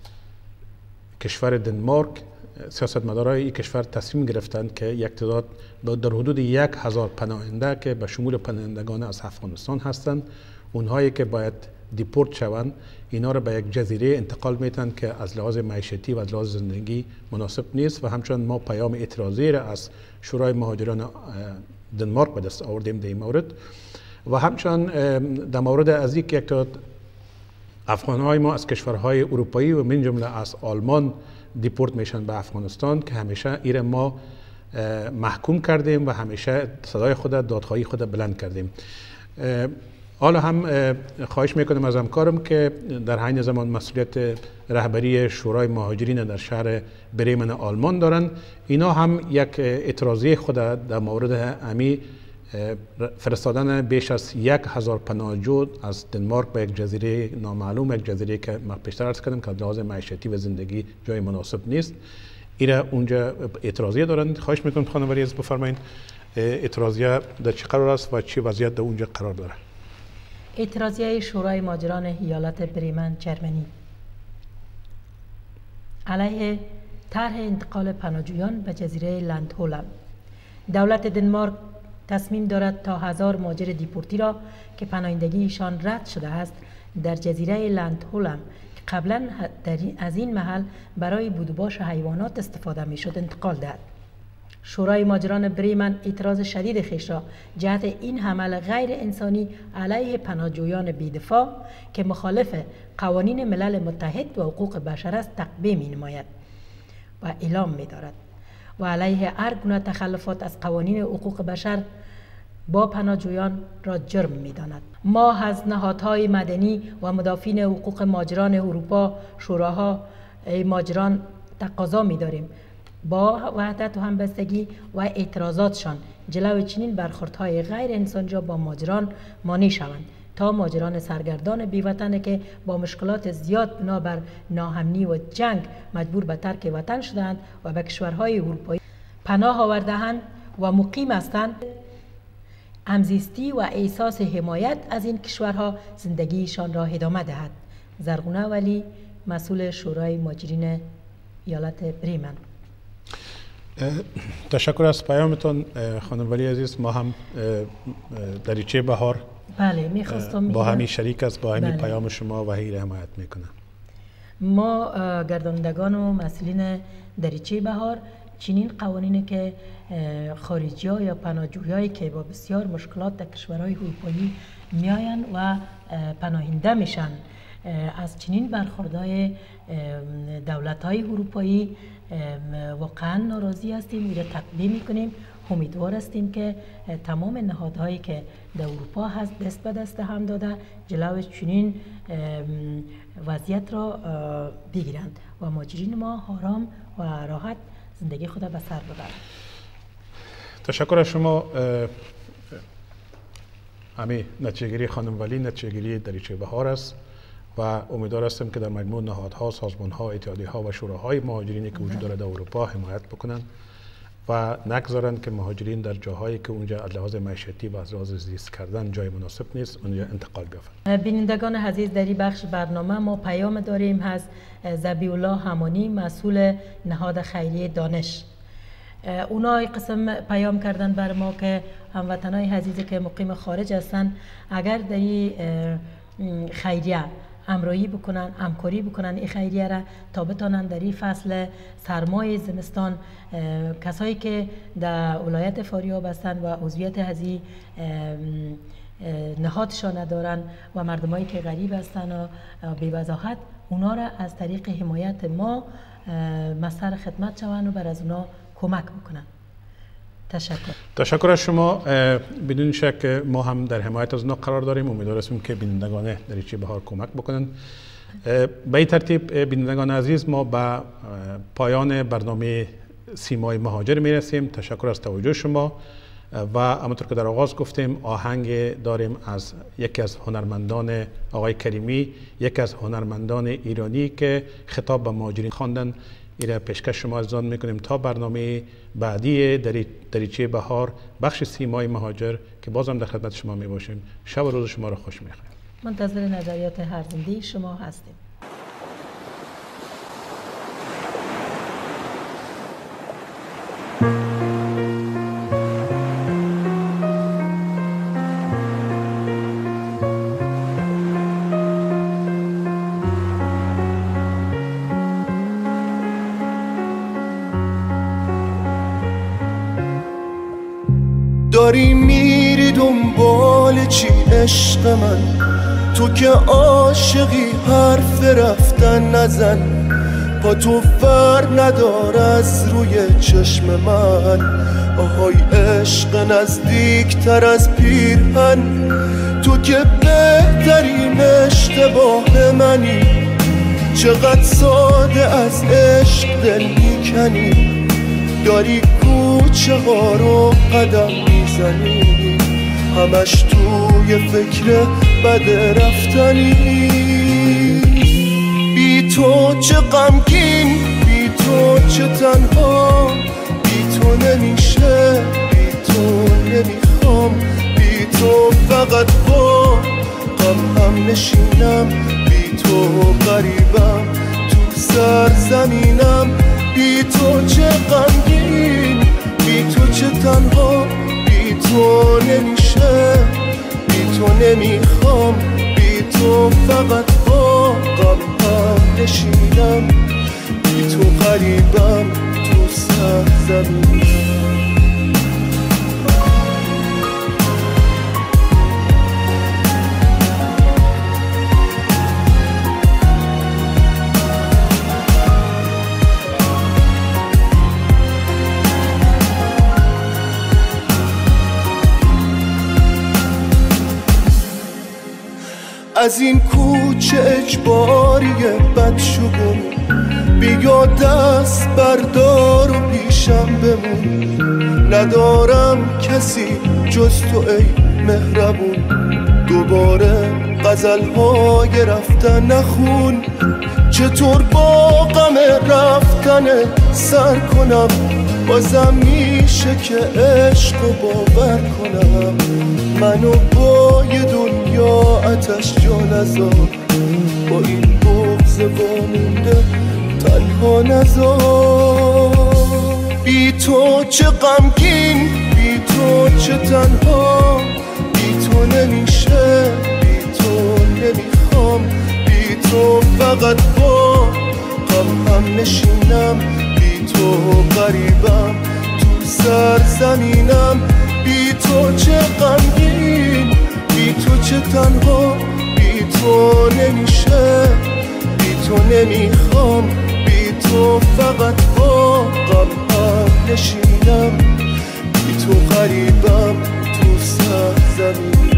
کشور دنمارک سیاستمدارای این کشور تصمیم گرفتند که یک تعداد در حدود 1000 پناهنده که به شمول پناهندگان از افغانستان هستند، اونهایی که باید دیپورت شوند، اینا را به یک جزیره انتقال میتن که از لحاظ معیشتی و از لحاظ زندگی مناسب نیست و همچنان ما پیام اعتراضی را از شورای مهاجران دنمارک به دست آوردیم در این مورد و همچنان در مورد از یک تعداد افغانهای ما از کشورهای اروپایی و من جمله از آلمان دیپورت میشن به افغانستان که همیشه ایره ما محکوم کردیم و همیشه صدای خود دادخواهی خود بلند کردیم. حالا هم خواهش میکنم از همکارم که در حین زمان مسئولیت رهبری شورای مهاجرین در شهر بریمن آلمان دارن، اینا هم یک اعتراضی خود در مورد امی فرستادن بیش از 1000 پناهجو از دنمارک به یک جزیره نامعلوم، یک جزیره که ما پیشتر عرض کردم که از لحاظ معیشتی و زندگی جای مناسب نیست، اینا اونجا اعتراضیه دارن. خواهش میکنم خانم ولی بفرمایید اعتراضیه در چه قرار است و چه وضعیت در اونجا قرار داره؟ اعتراضیه شورای مهاجران ایالت بریمن جرمنی علیه طرح انتقال پناهجویان به جزیره لندهولم. دولت دنمارک تصمیم دارد تا 1000 مهاجر دیپورتی را که پناهندگیشان رد شده است در جزیره لندهولم که قبلا از این محل برای بود و باش حیوانات استفاده میشد انتقال دهد. شورای مهاجران بریمن اعتراض شدید خویش را جهت این حمل غیر انسانی علیه پناهجویان بی‌دفاع که مخالف قوانین ملل متحد و حقوق بشر است تقبیح می نماید و اعلام می دارد و علیه هر گونه تخلفات از قوانین حقوق بشر با پناهجویان را جرم می داند. ما از نهادهای مدنی و مدافعین حقوق مهاجران اروپا، شوراهای مهاجران تقاضا می داریم با وحدت و همبستگی و اعتراضاتشان جلوی چنین برخوردهای غیر انسانی با مهاجران مانع شوند تا مهاجران سرگردان بیوطن که با مشکلات زیاد بنابر ناامنی و جنگ مجبور به ترک وطن شدند و به کشورهای اروپایی پناه آورده‌اند و مقیم هستند، همزیستی و احساس حمایت از این کشورها زندگیشان را ادامه دهد. زرغونه ولی، مسئول شورای مهاجرین ایالت بریمن. تشکر از پیامتان خانم ولی عزیز. ما هم دریچه بهار بله میخواستم با همین شریک است، با همین پیام شما و هی حمایت میکنم. ما گردانندگان و مسئولین دریچه بهار چنین قوانینی که خارجی ها یا پناهجویایی که با بسیار مشکلات در کشورهای اروپایی میاین و پناهنده میشن از چنین برخوردهای دولت‌های اروپایی واقعا ناراضی هستیم، میره تقبیح میکنیم. امیدوار هستیم که تمام نهادهایی که در اروپا هست دست به دست هم داده جلوی چنین وضعیت را بگیرند و مهاجرین ما آرام و راحت زندگی خود به سر ببرند. تشکر از شما. همین نتیجه‌گیری خانم ولی نتیجه‌گیری دریچه بهار است و امیدوار هستم که در مجموع نهادها، سازمانها، اتحادیه‌ها و شوراهای مهاجرینی که وجود دارد در اروپا حمایت بکنند و نگذارند که مهاجرین در جاهایی که اونجا از لحاظ معیشتی و از لحاظ زیست کردن جای مناسب نیست اونجا انتقال بیافند. بینندگان عزیز، در این بخش برنامه ما پیام داریم از ذبیح الله همانی، مسئول نهاد خیریه دانش. اونا قسم پیام کردن بر ما که هموطنای عزیزی که مقیم خارج هستند اگر در این خیریه همراهی بکنن، همکاری بکنن این خیریه را تا بتانن در این فصل سرمای زمستان کسایی که در ولایت فاریاب هستند و عضویت از این نهادشان ندارن و مردمایی که غریب هستند و بی‌وضاحت اونا را از طریق حمایت ما مصدر خدمت شوند و بر از اونا کمک بکنن. تشکر از شما. بدون شک ما هم در حمایت از اونا قرار داریم. امیدوار هستیم که بینندگان دریچه بهار کمک بکنن. به این ترتیب بینندگان عزیز ما به پایان برنامه سیمای مهاجر میرسیم. تشکر از توجه شما و همونطور که در آغاز گفتیم آهنگ داریم از یکی از هنرمندان آقای کریمی، یکی از هنرمندان ایرانی که خطاب به مهاجرین خواندن. ایره پیشکش شما عزیزان میکنیم تا برنامه بعدی دریچه بهار بخش سیمای مهاجر که بازم در خدمت شما میباشیم. شب و روز شما را خوش میخوایم. منتظر نظریات هر زنده شما هستیم. داری میری دنبال چی عشق من؟ تو که عاشقی حرف رفتن نزن، پا تو فر ندار از روی چشم من. آهای عشق نزدیکتر از پیرهن، تو که بهترین اشتباه منی. چقدر ساده از عشق دل میکنی، داری کوچه ها رو قدم میزنی، همش توی فکر بد رفتنی. بی تو چه غمگین، بی تو چه تنها، بی تو نمیشه، بی تو نمیخوام، بی تو فقط با هم نشینم، بی تو غریبم تو سرزمینم، بی تو چه غمگین، بی تو چه تنها، بی تو نمیشه، بی تو نمیخوام، بی تو فقط با غم هم نشینم، بی تو غریبم تو سرزمینم. از این کوچه اجباریه بدشگون، بیا دست بردار و پیشم بمون، ندارم کسی جز تو ای مهربون، دوباره غزل‌های رفتن نخون، چطور با غم رفتن سر کنم، بازم میشه که عشق رو باور کنم، منو با یه دنیا آتش جا نذار، با این بغض وامونده تنها نذار، بی تو چه غمگین، بی تو چه تنها، بی تو نمیشه، بی تو نمیخوام، بی تو فقط با غم هم نشینم، بی تو غریبم تو سرزمینم، بی تو چه غمگین، بی تو چه تنها، بی تو نمیشه، بی تو نمیخوام، بی تو فقط با غم هم نشینم، بی تو غریبم تو سرزمینم.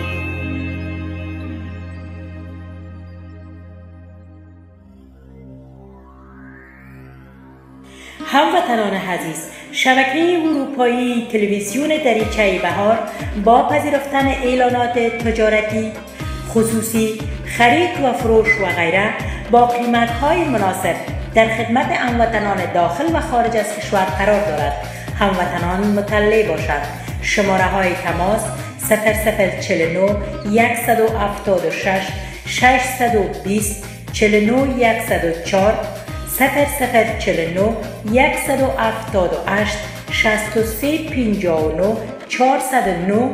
هموطنان عزیز، شبکه اروپایی تلویزیون دریچه بهار با پذیرفتن اعلانات تجارتی خصوصی خرید و فروش و غیره با قیمت‌های مناسب در خدمت هموطنان داخل و خارج از کشور قرار دارد. هموطنان مطلع باشند. شماره‌های تماس 0049 176 620 49 104 0049 178 63 59 409.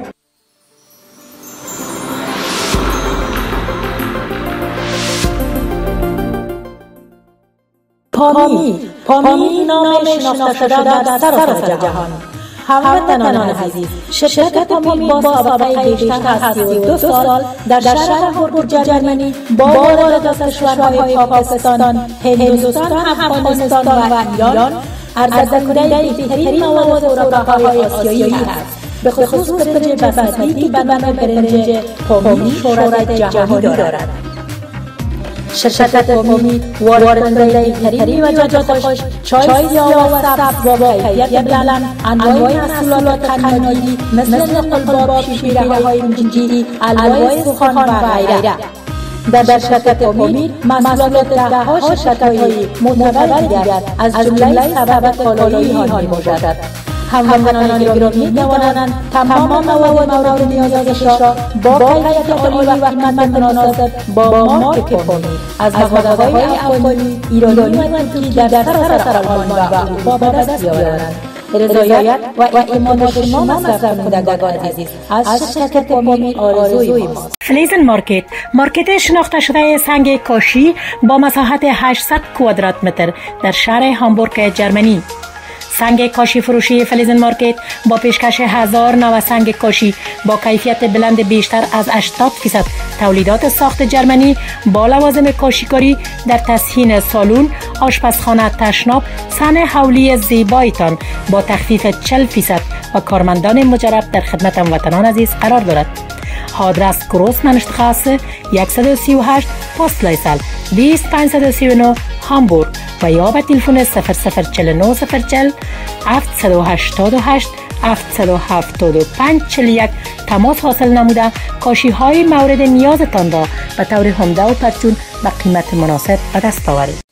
پامیر نام شناخته شده در سراسر جهان. هموطنان عزیز، شرکت پامیر با سابقه بیشتر از 32 سال در شهر هورمزگان جرمنی با واردات از کشورهای پاکستان، هندوستان، افغانستان و ایران عرضه‌کننده بهترین مواد خوراک‌های آسیایی است. به خصوص برنج بسمتی که بنا برنج پامیر شهرت جهانی دارد. شرکت پامیر واردکننده بهترین وجبات خوش، چای سیاه و سبز و با کیفیت بلند، انواع محصولات قندی مثل نقل، شیره‌های کنجی، الوای سوخان و غیره. در شرکت پامیر محصولات ده‌ها شرکت‌های معتبر دیگر از جمله سبد کالایی ها می‌باشد. هموطنان گرامی می‌توانند تمام مواد مورد نیازشان را با کیفیت عالی و قیمت مناسب با مارک پامیر از مغازه‌های افغانی، ایرانی و ترکی در سراسر آلمان و اروپا به دست بیاورند. رضایت و اعتماد شما مصرف کنندگان عزیز از شرکت پامیر آرزوی ماست. فلیزن مارکت شناخته شده سنگ کاشی با مساحت 800 کوادرات متر در شهر هامبورگ جرمنی. سنگ کاشی فروشی فلیزن مارکت با پیشکش 1000 نوع سنگ کاشی با کیفیت بلند بیشتر از 80% تولیدات ساخت جرمنی با لوازم کاشیکاری در تزیین سالن، آشپزخانه، تشناب، صحن حولی زیبایتان با تخفیف 40% و کارمندان مجرب در خدمت هموطنان عزیز قرار دارد. آدرس گروسمنشتراsse 138 پستلیسل 20539 هامبورگ و یا به تلفن 0049 040 788 775 41 تماس حاصل نموده کاشی های مورد نیازتان را به طور عمده و پرچون به قیمت مناسب به دست آورید.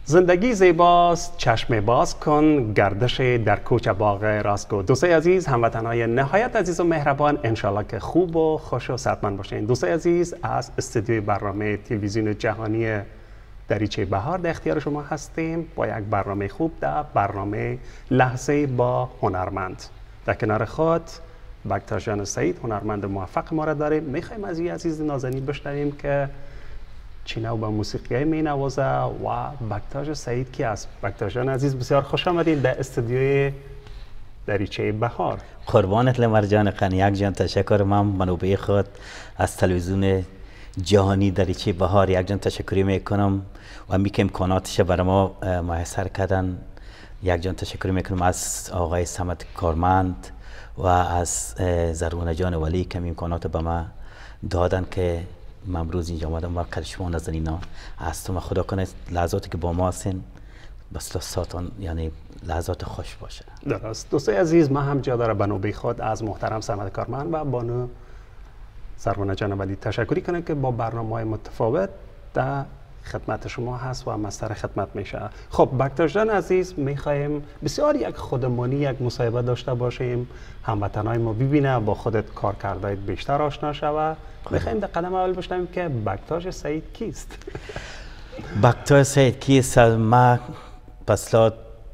زندگی زیباست، چشم باز کن، گردش در کوچه باغ راستگو. دوستای عزیز، هموطنهای نهایت عزیز و مهربان، انشالله که خوب و خوش و صحتمند باشین. دوستای عزیز، از استودیوی برنامه تلویزیون جهانی دریچه بهار در اختیار شما هستیم با یک برنامه خوب، در برنامه لحظه با هنرمند. در کنار خود بکتاش جان سعید، هنرمند موفق ما را داریم. میخوایم از این عزیز نازنین بشنویم که چینو با موسیقی می نوازه و بکتاش سعید کی است. بکتاش جان عزیز، بسیار خوش آمدید در استودیوی دریچه بهار. قربانت لمرجان قنیک جان، تشکر. من منوبه خود از تلویزیون جهانی دریچه بهار یک جان تشکری میکنم و میگم امکاناتش برای ما میسر کردن. یک جان تشکر میکنم از آقای صمد کارمند و از زرونه جان ولی که امکانات به ما دادن که من امروز اینجا آمدم و شما نازنینا هستم. خدا کنه لحظاتی که با ما هستین بس ساتان یعنی لحظات خوش باشه. درست. دوستای عزیز، من هم جا داره بنوبه خود از محترم صمد کارمند و بانو زرونه جان ولی تشکری کنم که با برنامه‌های متفاوت در خدمت شما هست و مستر خدمت میشه. خب بکتاش جان عزیز، میخوایم بسیار یک خودمانی، یک مصاحبه داشته باشیم، هموطنای ما ببینه، با خودت کار کرده بیشتر آشنا شوه. میخوایم در قدم اول بشنویم که بکتاش سعید کیست؟ بکتاش سعید کیست؟ ما بسلا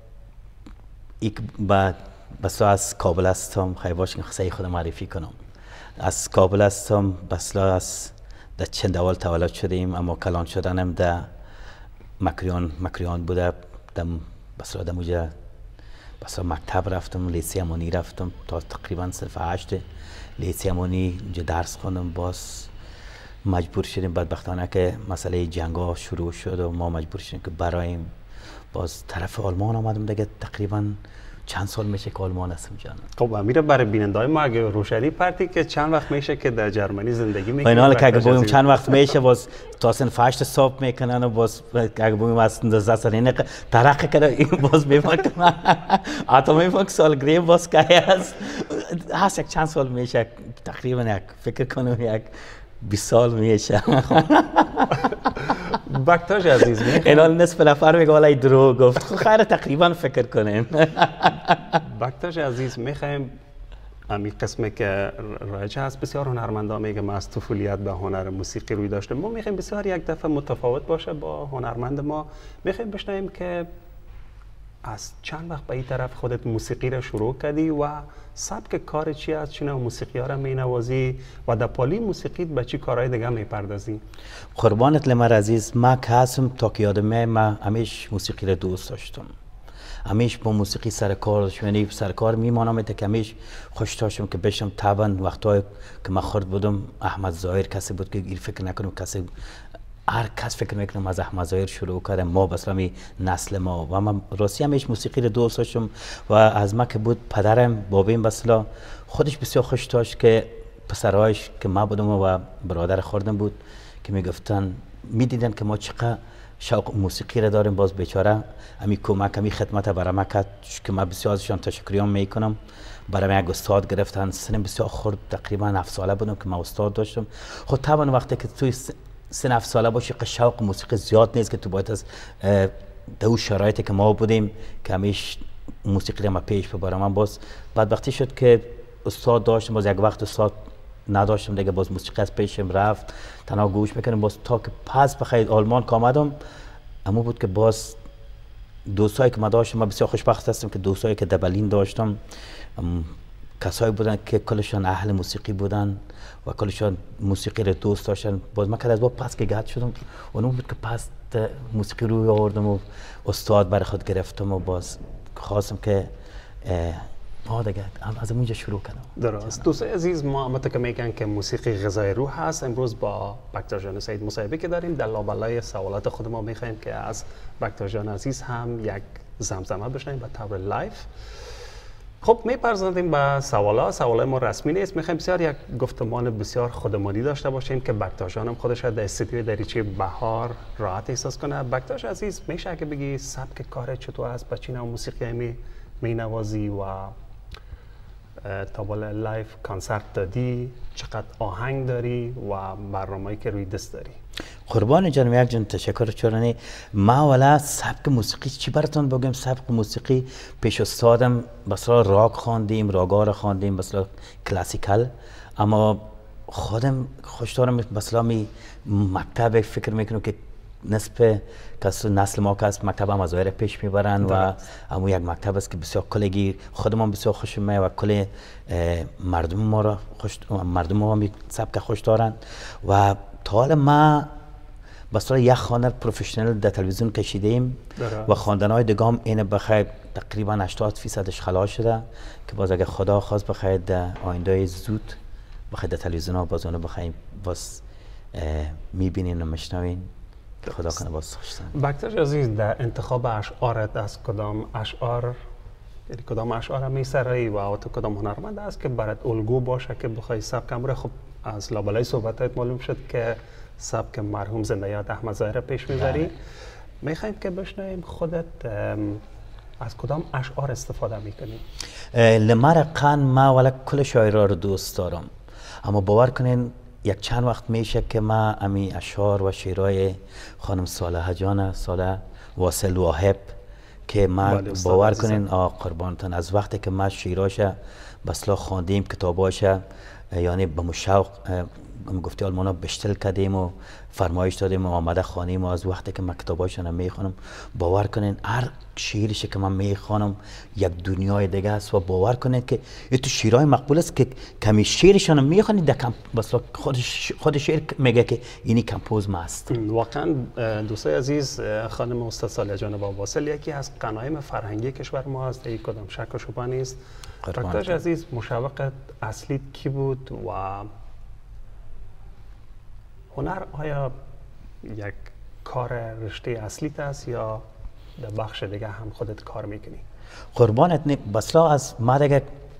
از کابل هستم. خیلی باشه که خیلی خودم معرفی کنم. از کابل هستم، بسلا از در چندوال تولد شدیم، اما کلان شدنم در مکریان بوده. بسلا در موجه بسلا مکتب رفتم، لیسه امانی رفتم تا تقریبا صرف 8 لیسه امانی اونجا درس خوندم. باز مجبور شدیم بدبختانه که مسئله جنگا شروع شد و ما مجبور شدیم که برایم باز طرف آلمان آمدم دیگه. تقریبا چند سال میشه که آلمان هستم جان. خب میره برای بیننده‌های ما اگه روشنی پرتی که چند وقت میشه که در جرمنی زندگی میکنید؟ این حال که اگه بگیم چند وقت میشه باز تا سن 8 صبح میکنن و باز اگه بگیم از 12 سال اینه ترقه کرده این باز میفهمم آتا میفهمم سالگرد باز که هست یک چند سال میشه تقریبا یک فکر کنم یک 20 سال میشه. بکتاش عزیز اینال نصف نفر میگه والا درو گفت. خب خیر تقریبا فکر کنیم. بکتاش عزیز، میخوایم همین قسمی که رایج هست، بسیار هنرمندا میگه ما از طفولیت به هنر موسیقی روی داشته. ما میخوایم بسیار یک دفعه متفاوت باشه با هنرمند ما. میخوایم بشنویم که از چند وقت به این طرف خودت موسیقی را شروع کردی و سبک کار چی است؟ چه نوع موسیقی ها را مینوازی و در پالی موسیقی به چی کارهای دیگه میپردازی؟ قربانت لمر عزیز، ما که هستم تا که یادمه ما همیش موسیقی را دوست داشتم. همیش با موسیقی سرکار داشتم، یعنی سرکار میمانم که همیش خوش داشتم که بشم. طبعا وقتایی که من خرد بودم احمد ظاهر کسی بود که گیر فکر نکنم کسی هر کس فکر میکنم از احمد ظاهر شروع کردم. ما بسلا نسل ما و من راستی همیش موسیقی رو دوست داشتم و از ما که بود پدرم بابیم بسلا خودش بسیار خوش داشت که پسرهایش که ما بودم و برادر خوردم بود که میگفتن میدیدن که ما چقدر شوق موسیقی رو داریم. باز بیچاره امی کمک امی خدمت برای ما کرد که من بسیار ازشان تشکریام میکنم. برای من یک استاد گرفتن، سنم بسیار خورد، تقریبا 7 ساله بودم که من استاد داشتم. خب طبعا وقتی که توی سن 7 ساله باشی که شوق موسیقی زیاد نیست که تو باید از دو شرایطی که ما بودیم که همیش موسیقی ما پیش ببرم. من باز بدبختی شد که استاد داشتم، باز یک وقت استاد نداشتم دیگه، باز موسیقی از پیشم رفت، تنها گوش میکنم. باز تا که پس بخیر آلمان که آمدم اما بود که باز دوستایی که ما داشتم، من بسیار خوشبخت هستم که دوستایی که در برلین داشتم کسایی بودن که کلشان اهل موسیقی بودن و کلشان موسیقی رو دوست داشتن. باز من که از با پس که گرد شدم و اون بود که پس موسیقی روی آوردم و استاد برای خود گرفتم و باز خواستم که دیگه از اونجا شروع کردم. درست. دوستای عزیز، ما متوجه میگن که موسیقی غذای روح هست. امروز با بکتاش جان سعید مصاحبه که داریم، در لابلای سوالات خود ما میخوایم که از بکتاش جان عزیز هم یک زمزمه بشنویم به طور لایف. خب میپرسندیم به سوالای ما رسمی نیست، میخوایم بسیار یک گفتمان بسیار خودمانی داشته باشیم که بکتاش جان هم خودش در استودیو دریچه بهار راحت احساس کنه. بکتاش عزیز، میشه اگه بگی سبک کار چطور است، با چه نوع موسیقی مینوازی و تا بالا لایف کنسرت دادی، چقدر آهنگ داری و برنامه‌ای که روی دست داری؟ قربان جان یک جان تشکر چرانی ما ولا سبک موسیقی چی براتون بگم سبک موسیقی پیش استادم مثلا راگ خواندیم راگا رو خواندیم مثلا کلاسیکال اما خودم خوشدارم مثلا می مکتب فکر میکنم که نصف کس نسل ما که است مکتب هم از ظاهر پیش میبرن و همون یک مکتب است که بسیار کلگی خودم بسیار خوش میاد و کل مردم ما را مردم ما هم سبک خوش دارن و تا حالا ما مثلا یک خانه پروفشنال در تلویزیون کشیدیم و خواندن‌های دیگه هم این بخیر تقریبا 80%ش خلاص شده که باز اگه خدا خواست بخیر در آینده زود بخیر در تلویزیون ها باز اونو بخیر باز میبینین و مشنوین خدا کنه باز خوشتن. بکتر عزیز در انتخاب اشعارت از کدام اشعار یعنی کدام اشعار میسرایی و تو کدام هنرمند است که برات الگو باشه که بخوای سبک رو خب از لابلای صحبتات معلوم شد که سبک مرحوم زنده یاد احمد ظاهر پیش میبری. میخوایم که بشنویم خودت از کدام اشعار استفاده میکنی؟ لمرقان ما ولی کل شاعرها رو دوست دارم اما باور کنین یک چند وقت میشه که ما امی اشعار و شعرهای خانم صالحه جان صالح واصل واحب که ما باور کنین قربانتان از وقتی که ما شعراش بسلا خواندیم کتاباش یعنی به مشوق گفتی آلمانا بشتل کردیم و فرمایش دادیم و آمده خوانیم و از وقتی که من کتاباشون میخوانم باور کنین هر شعرش که من میخوانم یک دنیای دیگه است و باور کنین که این تو شعرهای مقبول است که کمی شعرشون میخوانید در مثلا خود شعر میگه که اینی کمپوز ما است. واقعا دوستای عزیز خانم استاد صالحه جان با واصل یکی از غنایم فرهنگی کشور ما است یک کدام شک و شبهه نیست. دکتر عزیز مشوق اصلی کی بود و هنر آیا یک کار رشته اصلیت است یا در بخش دیگه هم خودت کار میکنی؟ قربانت بسلا از ما دیگه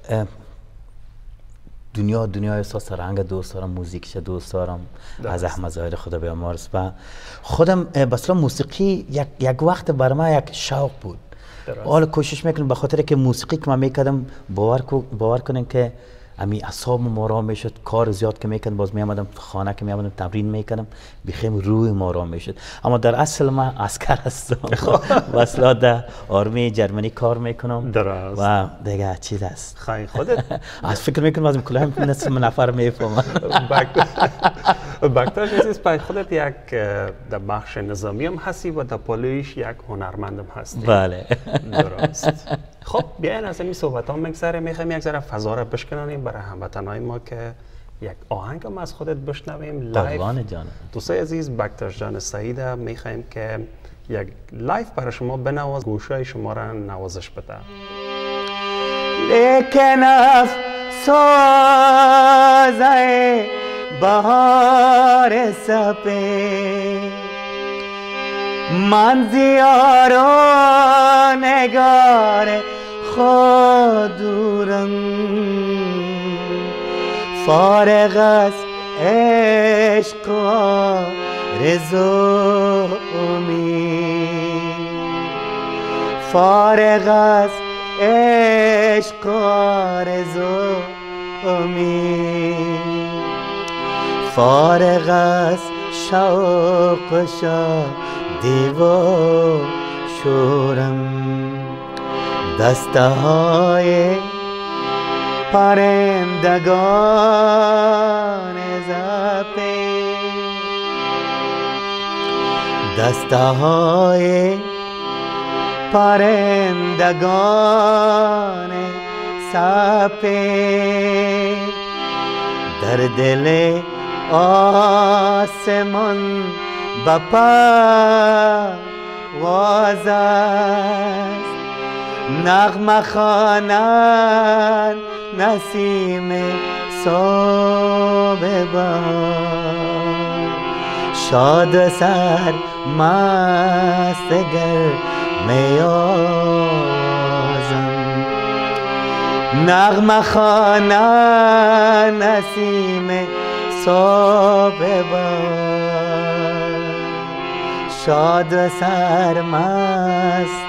دنیای احساس رنگ دوست دارم موزیکش دوست دارم از احمد ظاهر خدا بیامرز و خودم بسلا موسیقی یک وقت بر ما یک شوق بود. حالا کوشش میکنم به خاطر که موسیقی که من میکردم باور کنین که امی اعصاب ما را میشد کار زیاد که میکردم باز میامدم خانه که میامدم تمرین میکردم بخیم روی ما را میشد اما در اصل من عسکر هستم وصلا در آرمی جرمنی کار میکنم و دیگه چیز است خیلی خودت از فکر میکنم از کلاه نصف نفر میفهمم بکتر عزیز پای خودت یک در بخش نظامی هم هستی و در پلیس یک هنرمندم هستی. بله درست. خب بیاین از این صحبت ها میگذره میخوایم یک ذره فضا رو بشکنانیم برای هموطنهای ما که یک آهنگ هم از خودت بشنویم لایف. دوستای عزیز بکتر جان سعید میخوایم که یک لایف برای شما بنواز گوشای شما را نوازش بده. لیکن افسوزه بهار سپید من زیارو نگار خودورم فارغ از عشق و رضا امید فارغ از عشق و رضا امید فارغ از شوق و دیو شورم دسته های پرندگان زپی دسته های پرندگان سپی در دل آسمان بپرواز است نغمه خوانند نسیم صبح بهار شاد سر مست گرمیازم نغمه خوانند نسیم صبح بهار شاد سرمست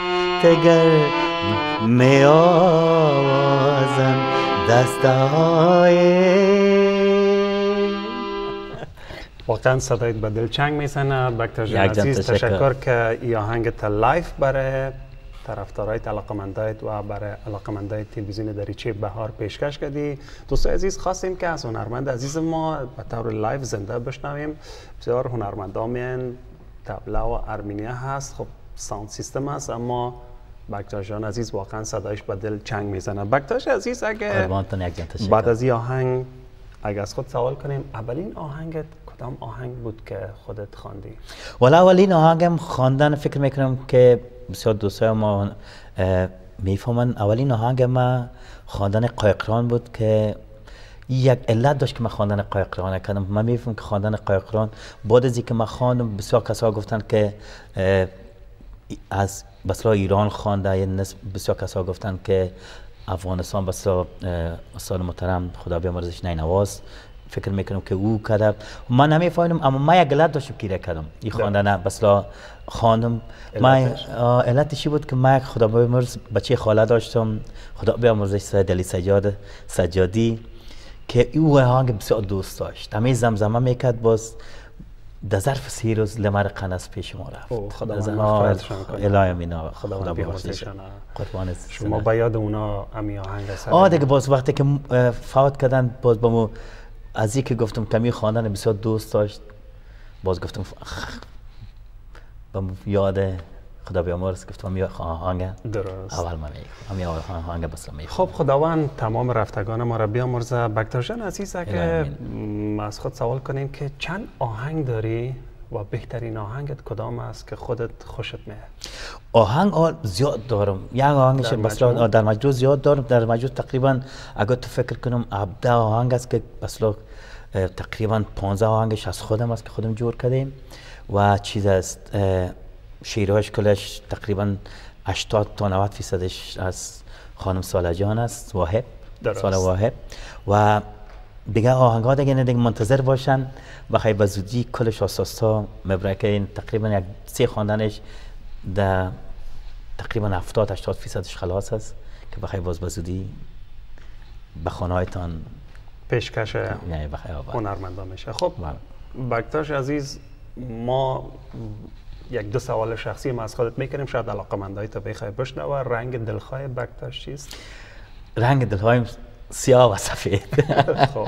گرمیازم دسته های واقعا صدایت به دل چنگ میزنه. بکتر جان عزیز تشکر که ای آهنگت لایف برای طرفدارای علاقمندایت و برای علاقمندای تلویزیون دریچه بهار پیشکش کردی. دوستان عزیز خواستیم که از هنرمند عزیز ما به طور لایف زنده بشنویم. بسیار هنرمندان طبله و ارمینیا هست، خب ساوند سیستم هست، اما بکتر جان عزیز واقعا صدایش به دل چنگ میزنه. بکتر عزیز اگه بعد از این آهنگ اگه از خود سوال کنیم، اولین آهنگت کدام آهنگ بود که خودت خواندی؟ والا اولین آهنگم خواندن فکر میکنم که بسیار دوستای ما میفهمن. اولین آهنگ ما خواندن قایقران بود که یک علت داشت که من خواندن قایقران کردم. من میفهمم که خواندن قایقران بعد از اینکه من خواندم بسیار کسا گفتن که از بسلا ایران خوانده، بسیار کسا گفتن که افغانستان بسلا استاد محترم خدا بیامرزش نینواز فکر میکنم که او کرده. من نمیفهمیدم اما من یک علت داشتم که کردم این خواندن بسلا خواندم. من علتشی بود که من خدا بیامرز بچه خاله داشتم، خدا بیامرزش سید علی سجادی که او آهنگ بسیار دوست داشت. همه زمزمه میکرد، باز در ظرف 3 روز لمر قنص پیش ما رفت. خدا مغفرتشان کنه. الهی آمینا. خدا بیامرزشان. قربان شما به یاد اونا امی آهنگ هست؟ دیگه باز وقتی که فوت کردن باز بهمون از اینکه گفتم کمی خواندن بسیار دوست داشت، باز گفتم بهمون یاد خدا بیامرز گفتم یا آهنگ درست اول من همین آهنگ بس می. خب خداوند تمام رفتگان ما را بیامرزه. بکتر جان عزیز اگه از خود سوال کنیم که چند آهنگ داری و بهترین آهنگت کدام است که خودت خوشت میاد؟ آهنگ زیاد دارم. یک آهنگش بسلا در مجموع زیاد دارم. در مجموع تقریبا اگر تو فکر کنم 17 آهنگ است که بسلا تقریبا 15 آهنگش از خودم است که خودم جور کردیم و چیز است شیرهاش کلش تقریبا 80 تا 90% از خانم ساله جان است، واهب ساله واهب. و دیگه آهنگ ها دیگه منتظر باشن بخوای به زودی کلش آساستا مبرکه این تقریبا یک 3 خواندنش در تقریبا 70-80% خلاص است که بخوای باز به زودی به خانه هایتان پیشکش هنرمندان میشه. خب بکتر عزیز ما 1-2 سوال شخصی ما از خودت میکنیم، شاید علاقه‌مندای تو بخوای بشنوه. رنگ دلخواه بکتر چیست؟ رنگ دلخواهیم سیاه و سفید. خب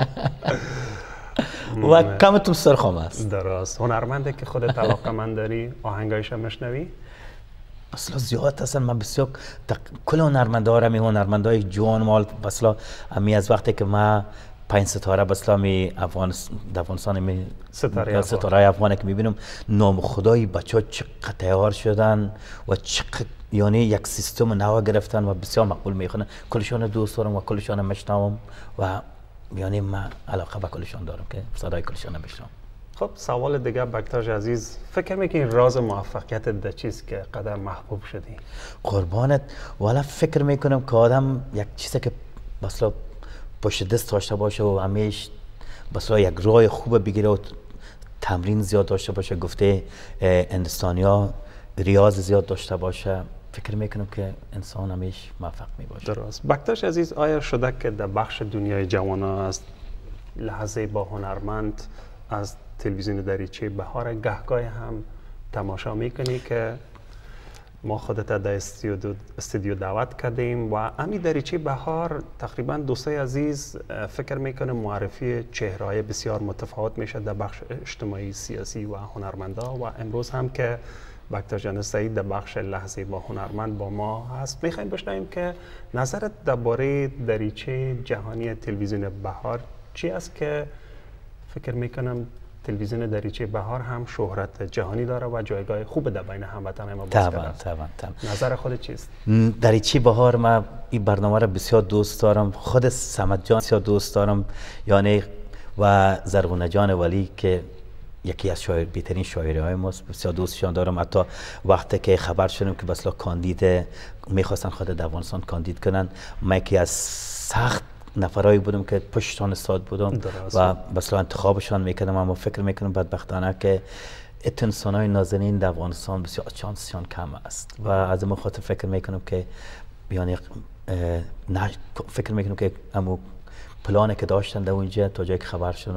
و کمتون سرخم است. درست. هنرمنده که خودت علاقه‌مند داری آهنگایش میشنوی؟ اصلا زیاد هستن. من بسیار کل هنرمندا را هنرمندای جوان مال بسلا امی از وقتی که ما 5 ستاره بسلا می افغانستان می ستاره افغانه که میبینم نام خدای بچه ها چقدر تیار شدن و چقدر یعنی یک سیستم نو گرفتن و بسیار مقبول میخونن. کلشان دوست دارم و کلشان میشنوم و یعنی من علاقه به کلشان دارم که صدای کلشان بشنوم. خب سوال دیگه بکتر عزیز، فکر میکنی راز موفقیت در چیست که قدر محبوب شدی؟ قربانت والا فکر میکنم که آدم یک چیزی که بسلا پشت دست داشته باشه و همیشه بسلا یک راه خوب بگیره و تمرین زیاد داشته باشه. گفته هندوستانیا ریاض زیاد داشته باشه. فکر میکنم که انسان همیشه موفق می باشه. درست. بکتر عزیز آیا شده که در بخش دنیای جوانان است لحظه با هنرمند از تلویزیون دریچه بهار گهگاه هم تماشا میکنی که ما خودت در استودیو دعوت کردیم و امی دریچه بهار تقریبا دوستای عزیز فکر میکنه معرفی چهره‌های بسیار متفاوت میشه در بخش اجتماعی، سیاسی و هنرمندا و امروز هم که بکتر جان سعید در بخش لحظه با هنرمند با ما هست. میخوایم بشنویم که نظرت درباره دریچه جهانی تلویزیون بهار چی است که فکر میکنم تلویزیون دریچه بهار هم شهرت جهانی داره و جایگاه خوب در بین هموطنان ما باز کرده. طبعا. نظر خودت چیست؟ دریچه بهار من این برنامه را بسیار دوست دارم. خود صمد جان بسیار دوست دارم یعنی و زرغونه جان ولی که یکی از بهترین شاعرهای ماست، بسیار دوستشان دارم. حتی وقتی که خبر شدم که بسلا کاندید میخواستن خود در افغانستان کاندید کنن، من یکی از سخت نفرایی بودم که پشتان استاد بودم و بسلا انتخابشان میکردم. اما فکر میکنم بدبختانه که انسانای نازنین در افغانستان بسیار چانسشان کم است و از این خاطر فکر میکنم که یعنی فکر میکنم که امو پلانی که داشتن در اونجا تا جایی که خبر شدم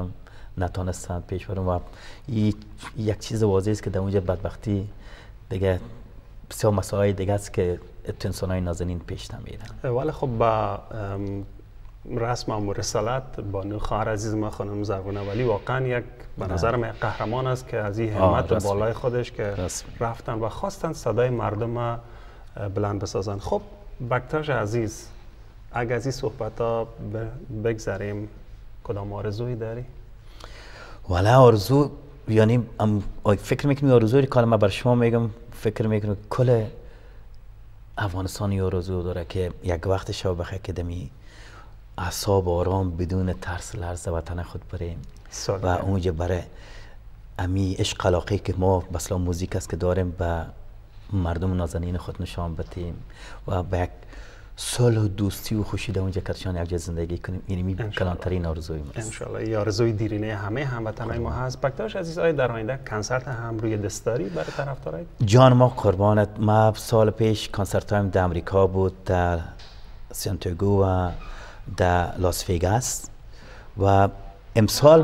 نتونستن پیش برن و یک چیز واضحه است که در اونجا بدبختی دیگه بسیار مسائل دیگه است که انسان‌های نازنین پیش نمیرن. ولی خب با رسم و رسالت بانو خواهر عزیز ما خانم زرگونه ولی واقعا یک به نظر من قهرمان است که از این همت بالای خودش که رفتن و خواستن صدای مردم بلند بسازن. خب بکتاژ عزیز اگر از این صحبت ها بگذاریم کدام آرزویی داری؟ والا آرزو یعنی فکر میکنم آرزوی که من بر شما میگم فکر میکنم کل افغانستانی آرزو داره که یک وقت شب بخیر که دمی اعصاب آرام بدون ترس لرز وطن خود بریم و اونجا برای امی عشق علاقه که ما مثلا موزیک است که داریم به مردم نازنین خود نشان بدیم و به یک صلح و دوستی و خوشی در اونجا کردشان یک جای زندگی کنیم. یعنی کلانترین آرزوی ما است. انشالله این آرزوی دیرینه همه هموطنای ما هست. بکتاژ عزیز آیا در آینده کنسرت هم روی دست داری برای طرفدارای؟ جان ما قربانت. ما سال پیش کنسرت هایم در امریکا بود، در سانتیاگو و در لاس ویگاس و امسال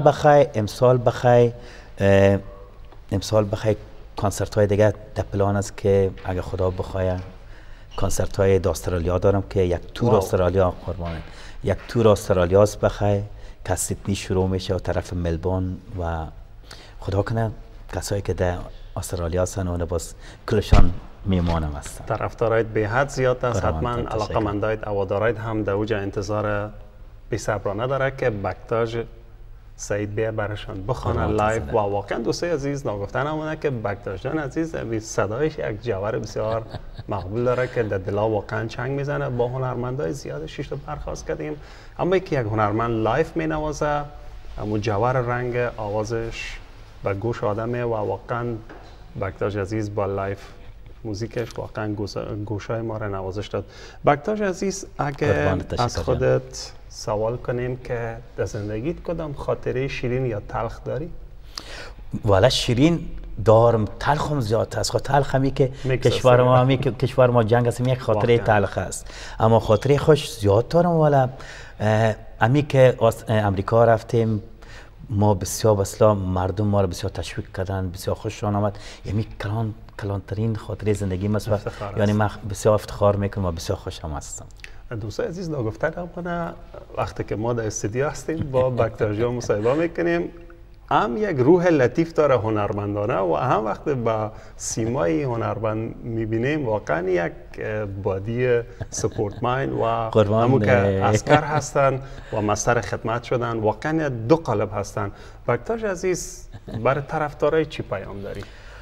بخیر کنسرت های دیگه در پلان است که اگه خدا بخواه کنسرت های در استرالیا دارم که یک تور استرالیا قربانه یک تور استرالیا است بخیر که از سیدنی شروع میشه و طرف ملبورن و خدا کنه کسایی که در استرالیا هستن اون باز کلشان میمانم هستن. طرفدارایت به حد زیاد است. حتما علاقه‌مندایت اوادارایت هم در اوجا انتظار بی‌صبرانه داره که بکتاژ سعید بیا برشان بخوانه لایو و واقعا دوستای عزیز ناگفتن همونه که بکتاژ جان عزیز صدایش یک جوهر بسیار مقبول داره که در دلا واقعا چنگ میزنه. با هنرمندای زیاد شش تا برخواست کردیم اما که یک هنرمند لایو مینوازه اما جوهر رنگ آوازش به گوش آدمه و واقعا بکتاژ عزیز با لایو موزیکش واقعا گوشای ما را نوازش داد. بکتاژ عزیز اگه از خودت سوال کنیم که در زندگیت کدام خاطره شیرین یا تلخ داری؟ والا شیرین دارم، تلخم زیاد است. تلخ همی که کشور ما جنگ است یک خاطره تلخ است اما خاطره خوش زیاد دارم. والا امی که امریکا رفتیم ما بسیار بسلا مردم ما را بسیار تشویق کردن، بسیار خوششان آمد. یعنی کلانترین خاطره زندگی است یعنی من بسیار افتخار میکنم و بسیار خوشم هستم. دوستای عزیز ناگفتن همونه وقتی که ما در استودیو هستیم با بکتاژ مصاحبه میکنیم هم یک روح لطیف داره هنرمندانه و هم وقتی با سیمای هنرمند میبینیم واقعا یک بادی سپورت ماین و همون که عسکر هستن و مستر خدمت شدن واقعا دو قالب هستن. بکتاژ عزیز برای طرفدارای چی پیام داری؟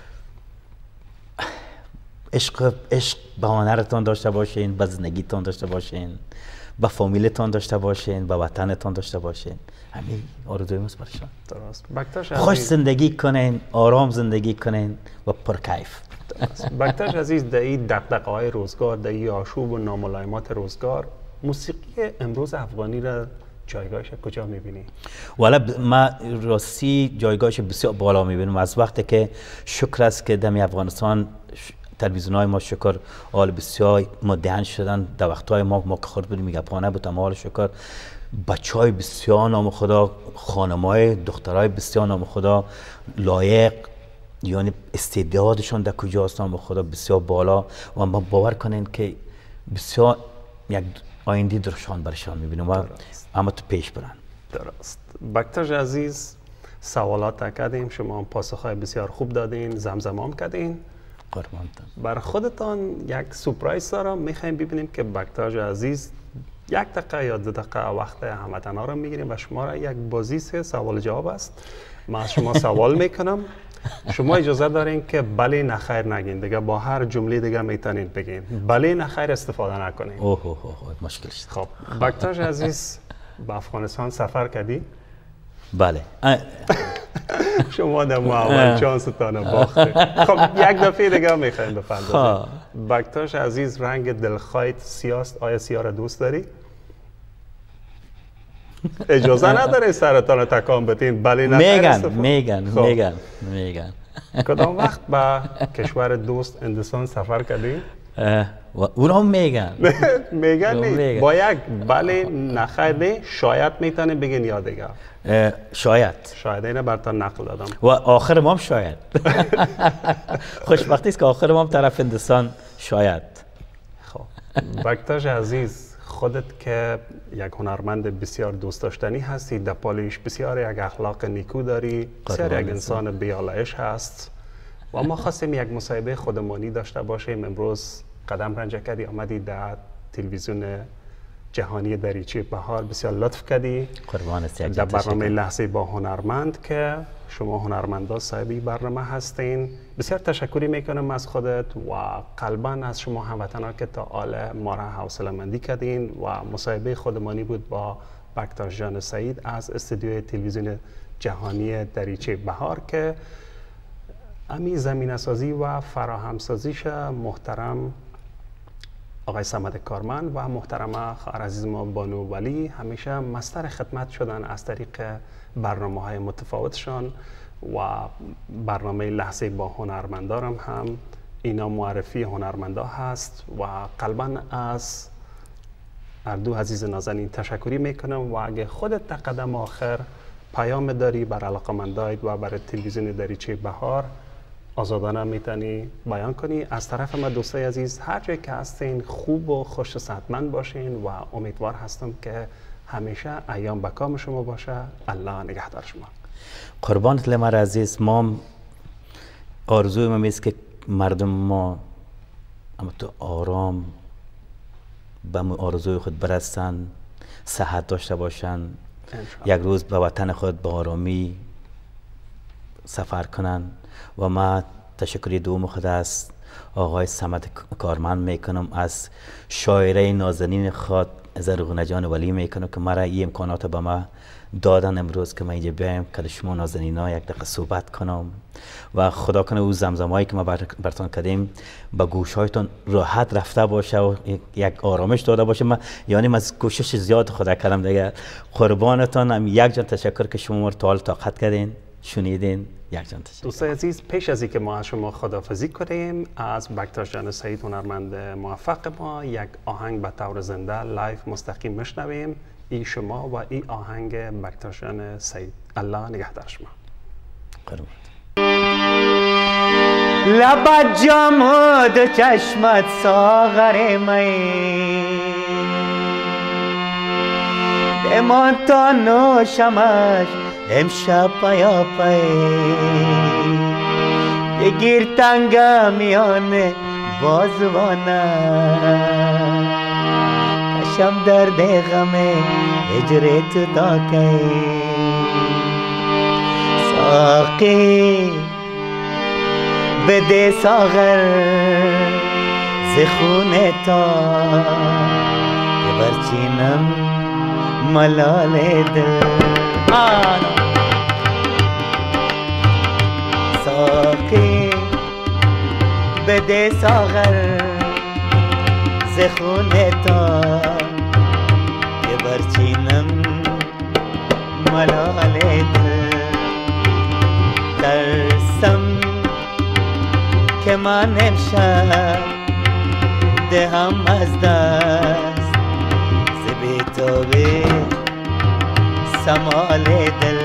عشق به هنرتان داشته باشین، به زندگیتان داشته باشین، به فامیلتان داشته باشین، به وطنتان داشته باشین. همین آرزوی ماست برشان. درست. خوش زندگی کنین، آرام زندگی کنین و پرکیف. بکتاژ عزیز در این دغدغه‌های روزگار، در این آشوب و ناملایمات روزگار موسیقی امروز افغانی را جایگاهش کجا می‌بینی؟ والا ما راستی جایگاهش بسیار بالا می‌بینم. از وقتی که شکر است که در افغانستان تلویزیون‌های ما شکر حال بسیار مدرن شدن. در وقت‌های ما که خود بودیم میگپانه بود اما حال شکر بچه‌های بسیار نام خدا، خانم‌های دخترای بسیار نام خدا لایق، یعنی استعدادشون در کجاست نام خدا بسیار بالا و ما باور کنین که بسیار یک آینده درشان برشان می‌بینیم و اما تو پیش برن. درست. بکتاژ عزیز سوالات کردیم، شما هم پاسخ‌های بسیار خوب دادین، زمزمه کردین. بر خودتان یک سورپرایز دارم، میخوایم ببینیم که بکتاژ عزیز 1 دقیقه یا 2 دقیقه وقت هموطنا رو میگیریم و شما را یک بازی سوال جواب است. من از شما سوال میکنم، شما اجازه دارین که بله نخیر نگین، دیگه با هر جمله دیگه میتونین بگین، بله نخیر استفاده نکنین. مشکل شد. خب بکتاژ عزیز به افغانستان سفر کردی؟ بله. شما در اول چانستان باخته. خب یک دفعه دیگه میخوایم بپردازیم. بکتاژ عزیز رنگ دلخواهت سیاست، آیا سیاه را دوست داری؟ اجازه نداره سرتان تکان بدین. بله نه میگن. کدام وقت با کشور دوست هندوستان سفر کردین؟ و اونا هم میگن میگن با یک بله نخیر شاید میتونه بگین یا دیگه شاید اینه براتون نقل دادم و آخر ما هم شاید خوشبختی است که آخر ما هم طرف هندوستان شاید. خب بکتاش عزیز، خودت که یک هنرمند بسیار دوست داشتنی هستی، در پالیش بسیار یک اخلاق نیکو داری، بسیار یک انسان بی‌آلایش هست و ما خواستیم یک مصاحبه خودمانی داشته باشیم. امروز قدم رنجه کردی آمدی در تلویزیون جهانی دریچه بهار، بسیار لطف کردی در برنامه لحظه با هنرمند که شما هنرمندا صاحبی برنامه هستین. بسیار تشکری میکنم از خودت و قلباً از شما هموطنا که تا حال ما را حوصله مندی کردین و مصاحبه خودمانی بود با بکتاش جان سعید از استودیوی تلویزیون جهانی دریچه بهار که امی زمینه سازی و فراهم سازیش محترم آقای صمد کارمند و محترمه خواهر عزیز ما بانو ولی همیشه مستر خدمت شدن از طریق برنامه های متفاوتشان و برنامه لحظه با هنرمندارم هم اینا معرفی هنرمندا هست و قلباً از اردو عزیز نازنین تشکری میکنم و اگه خودت در قدم آخر پیام داری بر علاقمندایت و برای تلویزیون دریچه بهار آزادانه میتونی بیان کنی. از طرف ما دوستای عزیز هر جای که هستین خوب و خوش و صحتمند باشین و امیدوار هستم که همیشه ایام به کام شما باشه. الله نگهدار شما. قربانت لمر عزیز، ما آرزوی ما میست که مردم ما اما تو آرام به آرزوی خود برسن، صحت داشته باشن، یک روز به وطن خود به آرامی سفر کنن و ما تشکری دوم خود از آقای صمد کارمند میکنم، از شاعره نازنین خود زرغونه جان ولی میکنم که مرا این امکانات به ما دادن امروز که من اینجا بیایم که شما نازنینا یک دقیقه صحبت کنم و خدا کنه او زمزمایی که ما براتون کردیم به گوشهایتون راحت رفته باشه و یک آرامش داده باشه. من یعنی از کوشش زیاد خدا کردم دیگه. قربانتان هم یک جان تشکر که شما رو طاقت کردین شنیدین. یک جان تشکر. دوستای عزیز، پیش از اینکه ما از شما خداحافظی کنیم از بکتاش جان سعید هنرمند موفق ما یک آهنگ به طور زنده لایف مستقیم میشنویم. ای شما و ای آهنگ بکتاش جان سعید. الله نگهدار شما. قربان. لبت جام و دو چشمت ساغر می بمان تا نوشمش امشب پیا پی بگیر تنگا میان بازوانه کشم درد غم هجر تو داکی ساقی بده ساغر زخون تا که برچینم ملال دل. ساقی بده ساغر زخون تا که برچینم ملال دل. ترسم که من امشب دهم از دست ز بی‌تابی سمال دل.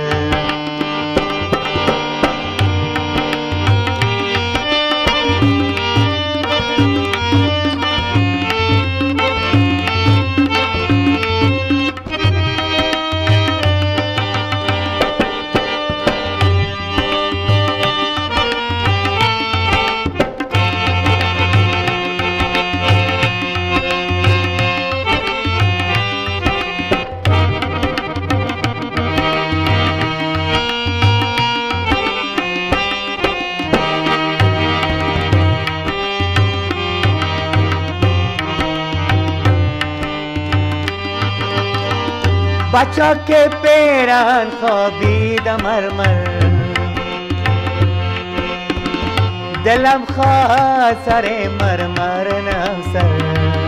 بچا که پیران خوابید مرمر دلم خواست سر مرمر نمسر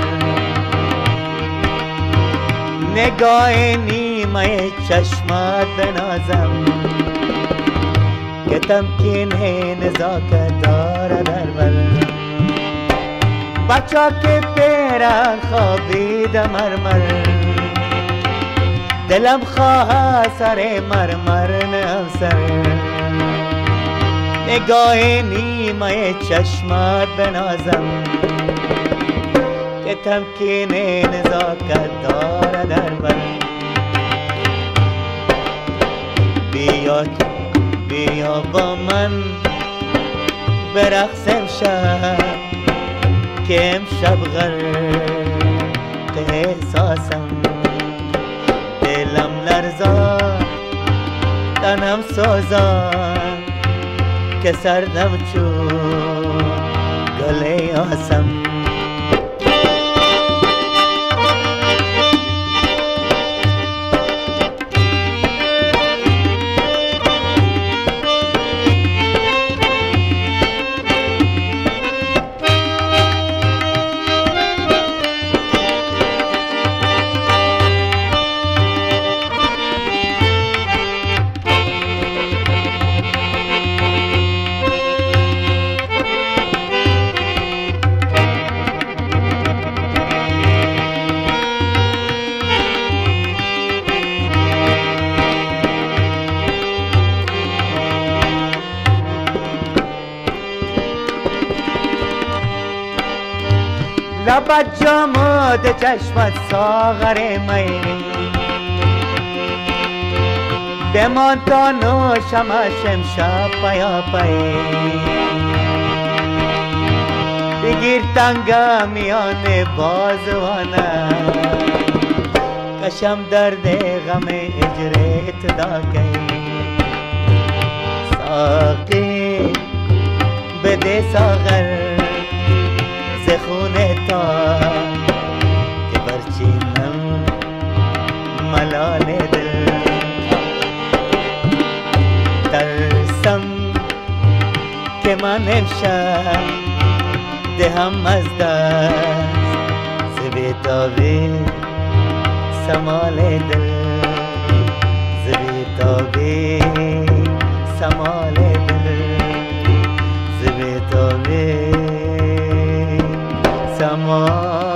نگاه نیمه چشمات بنازم که تمکین نزاکت داره در بر بچا که پیرن خوابید مرمر دلم خواه سر مرمر نم سر نگاه نیمه چشمات بنازم که تمکین نزاکت داره در بر بیا تو بیا با من برقص امشب که امشب غرق احساسم دلم لرزان تنم سوزان که سردم چون گل یاسم لبت جامد چشمت ساغر می بمان تا نوشمش امشب پیا پی بگیر تنگا میان بازوانه کشم درد غم اجرت داکی ساقی بده ساغر خونه تا که برچینم ملال دل ترسم که من امشب دهم از دست زبیتابی سمال دل زبیتابی سمال دل زبیتابی سمال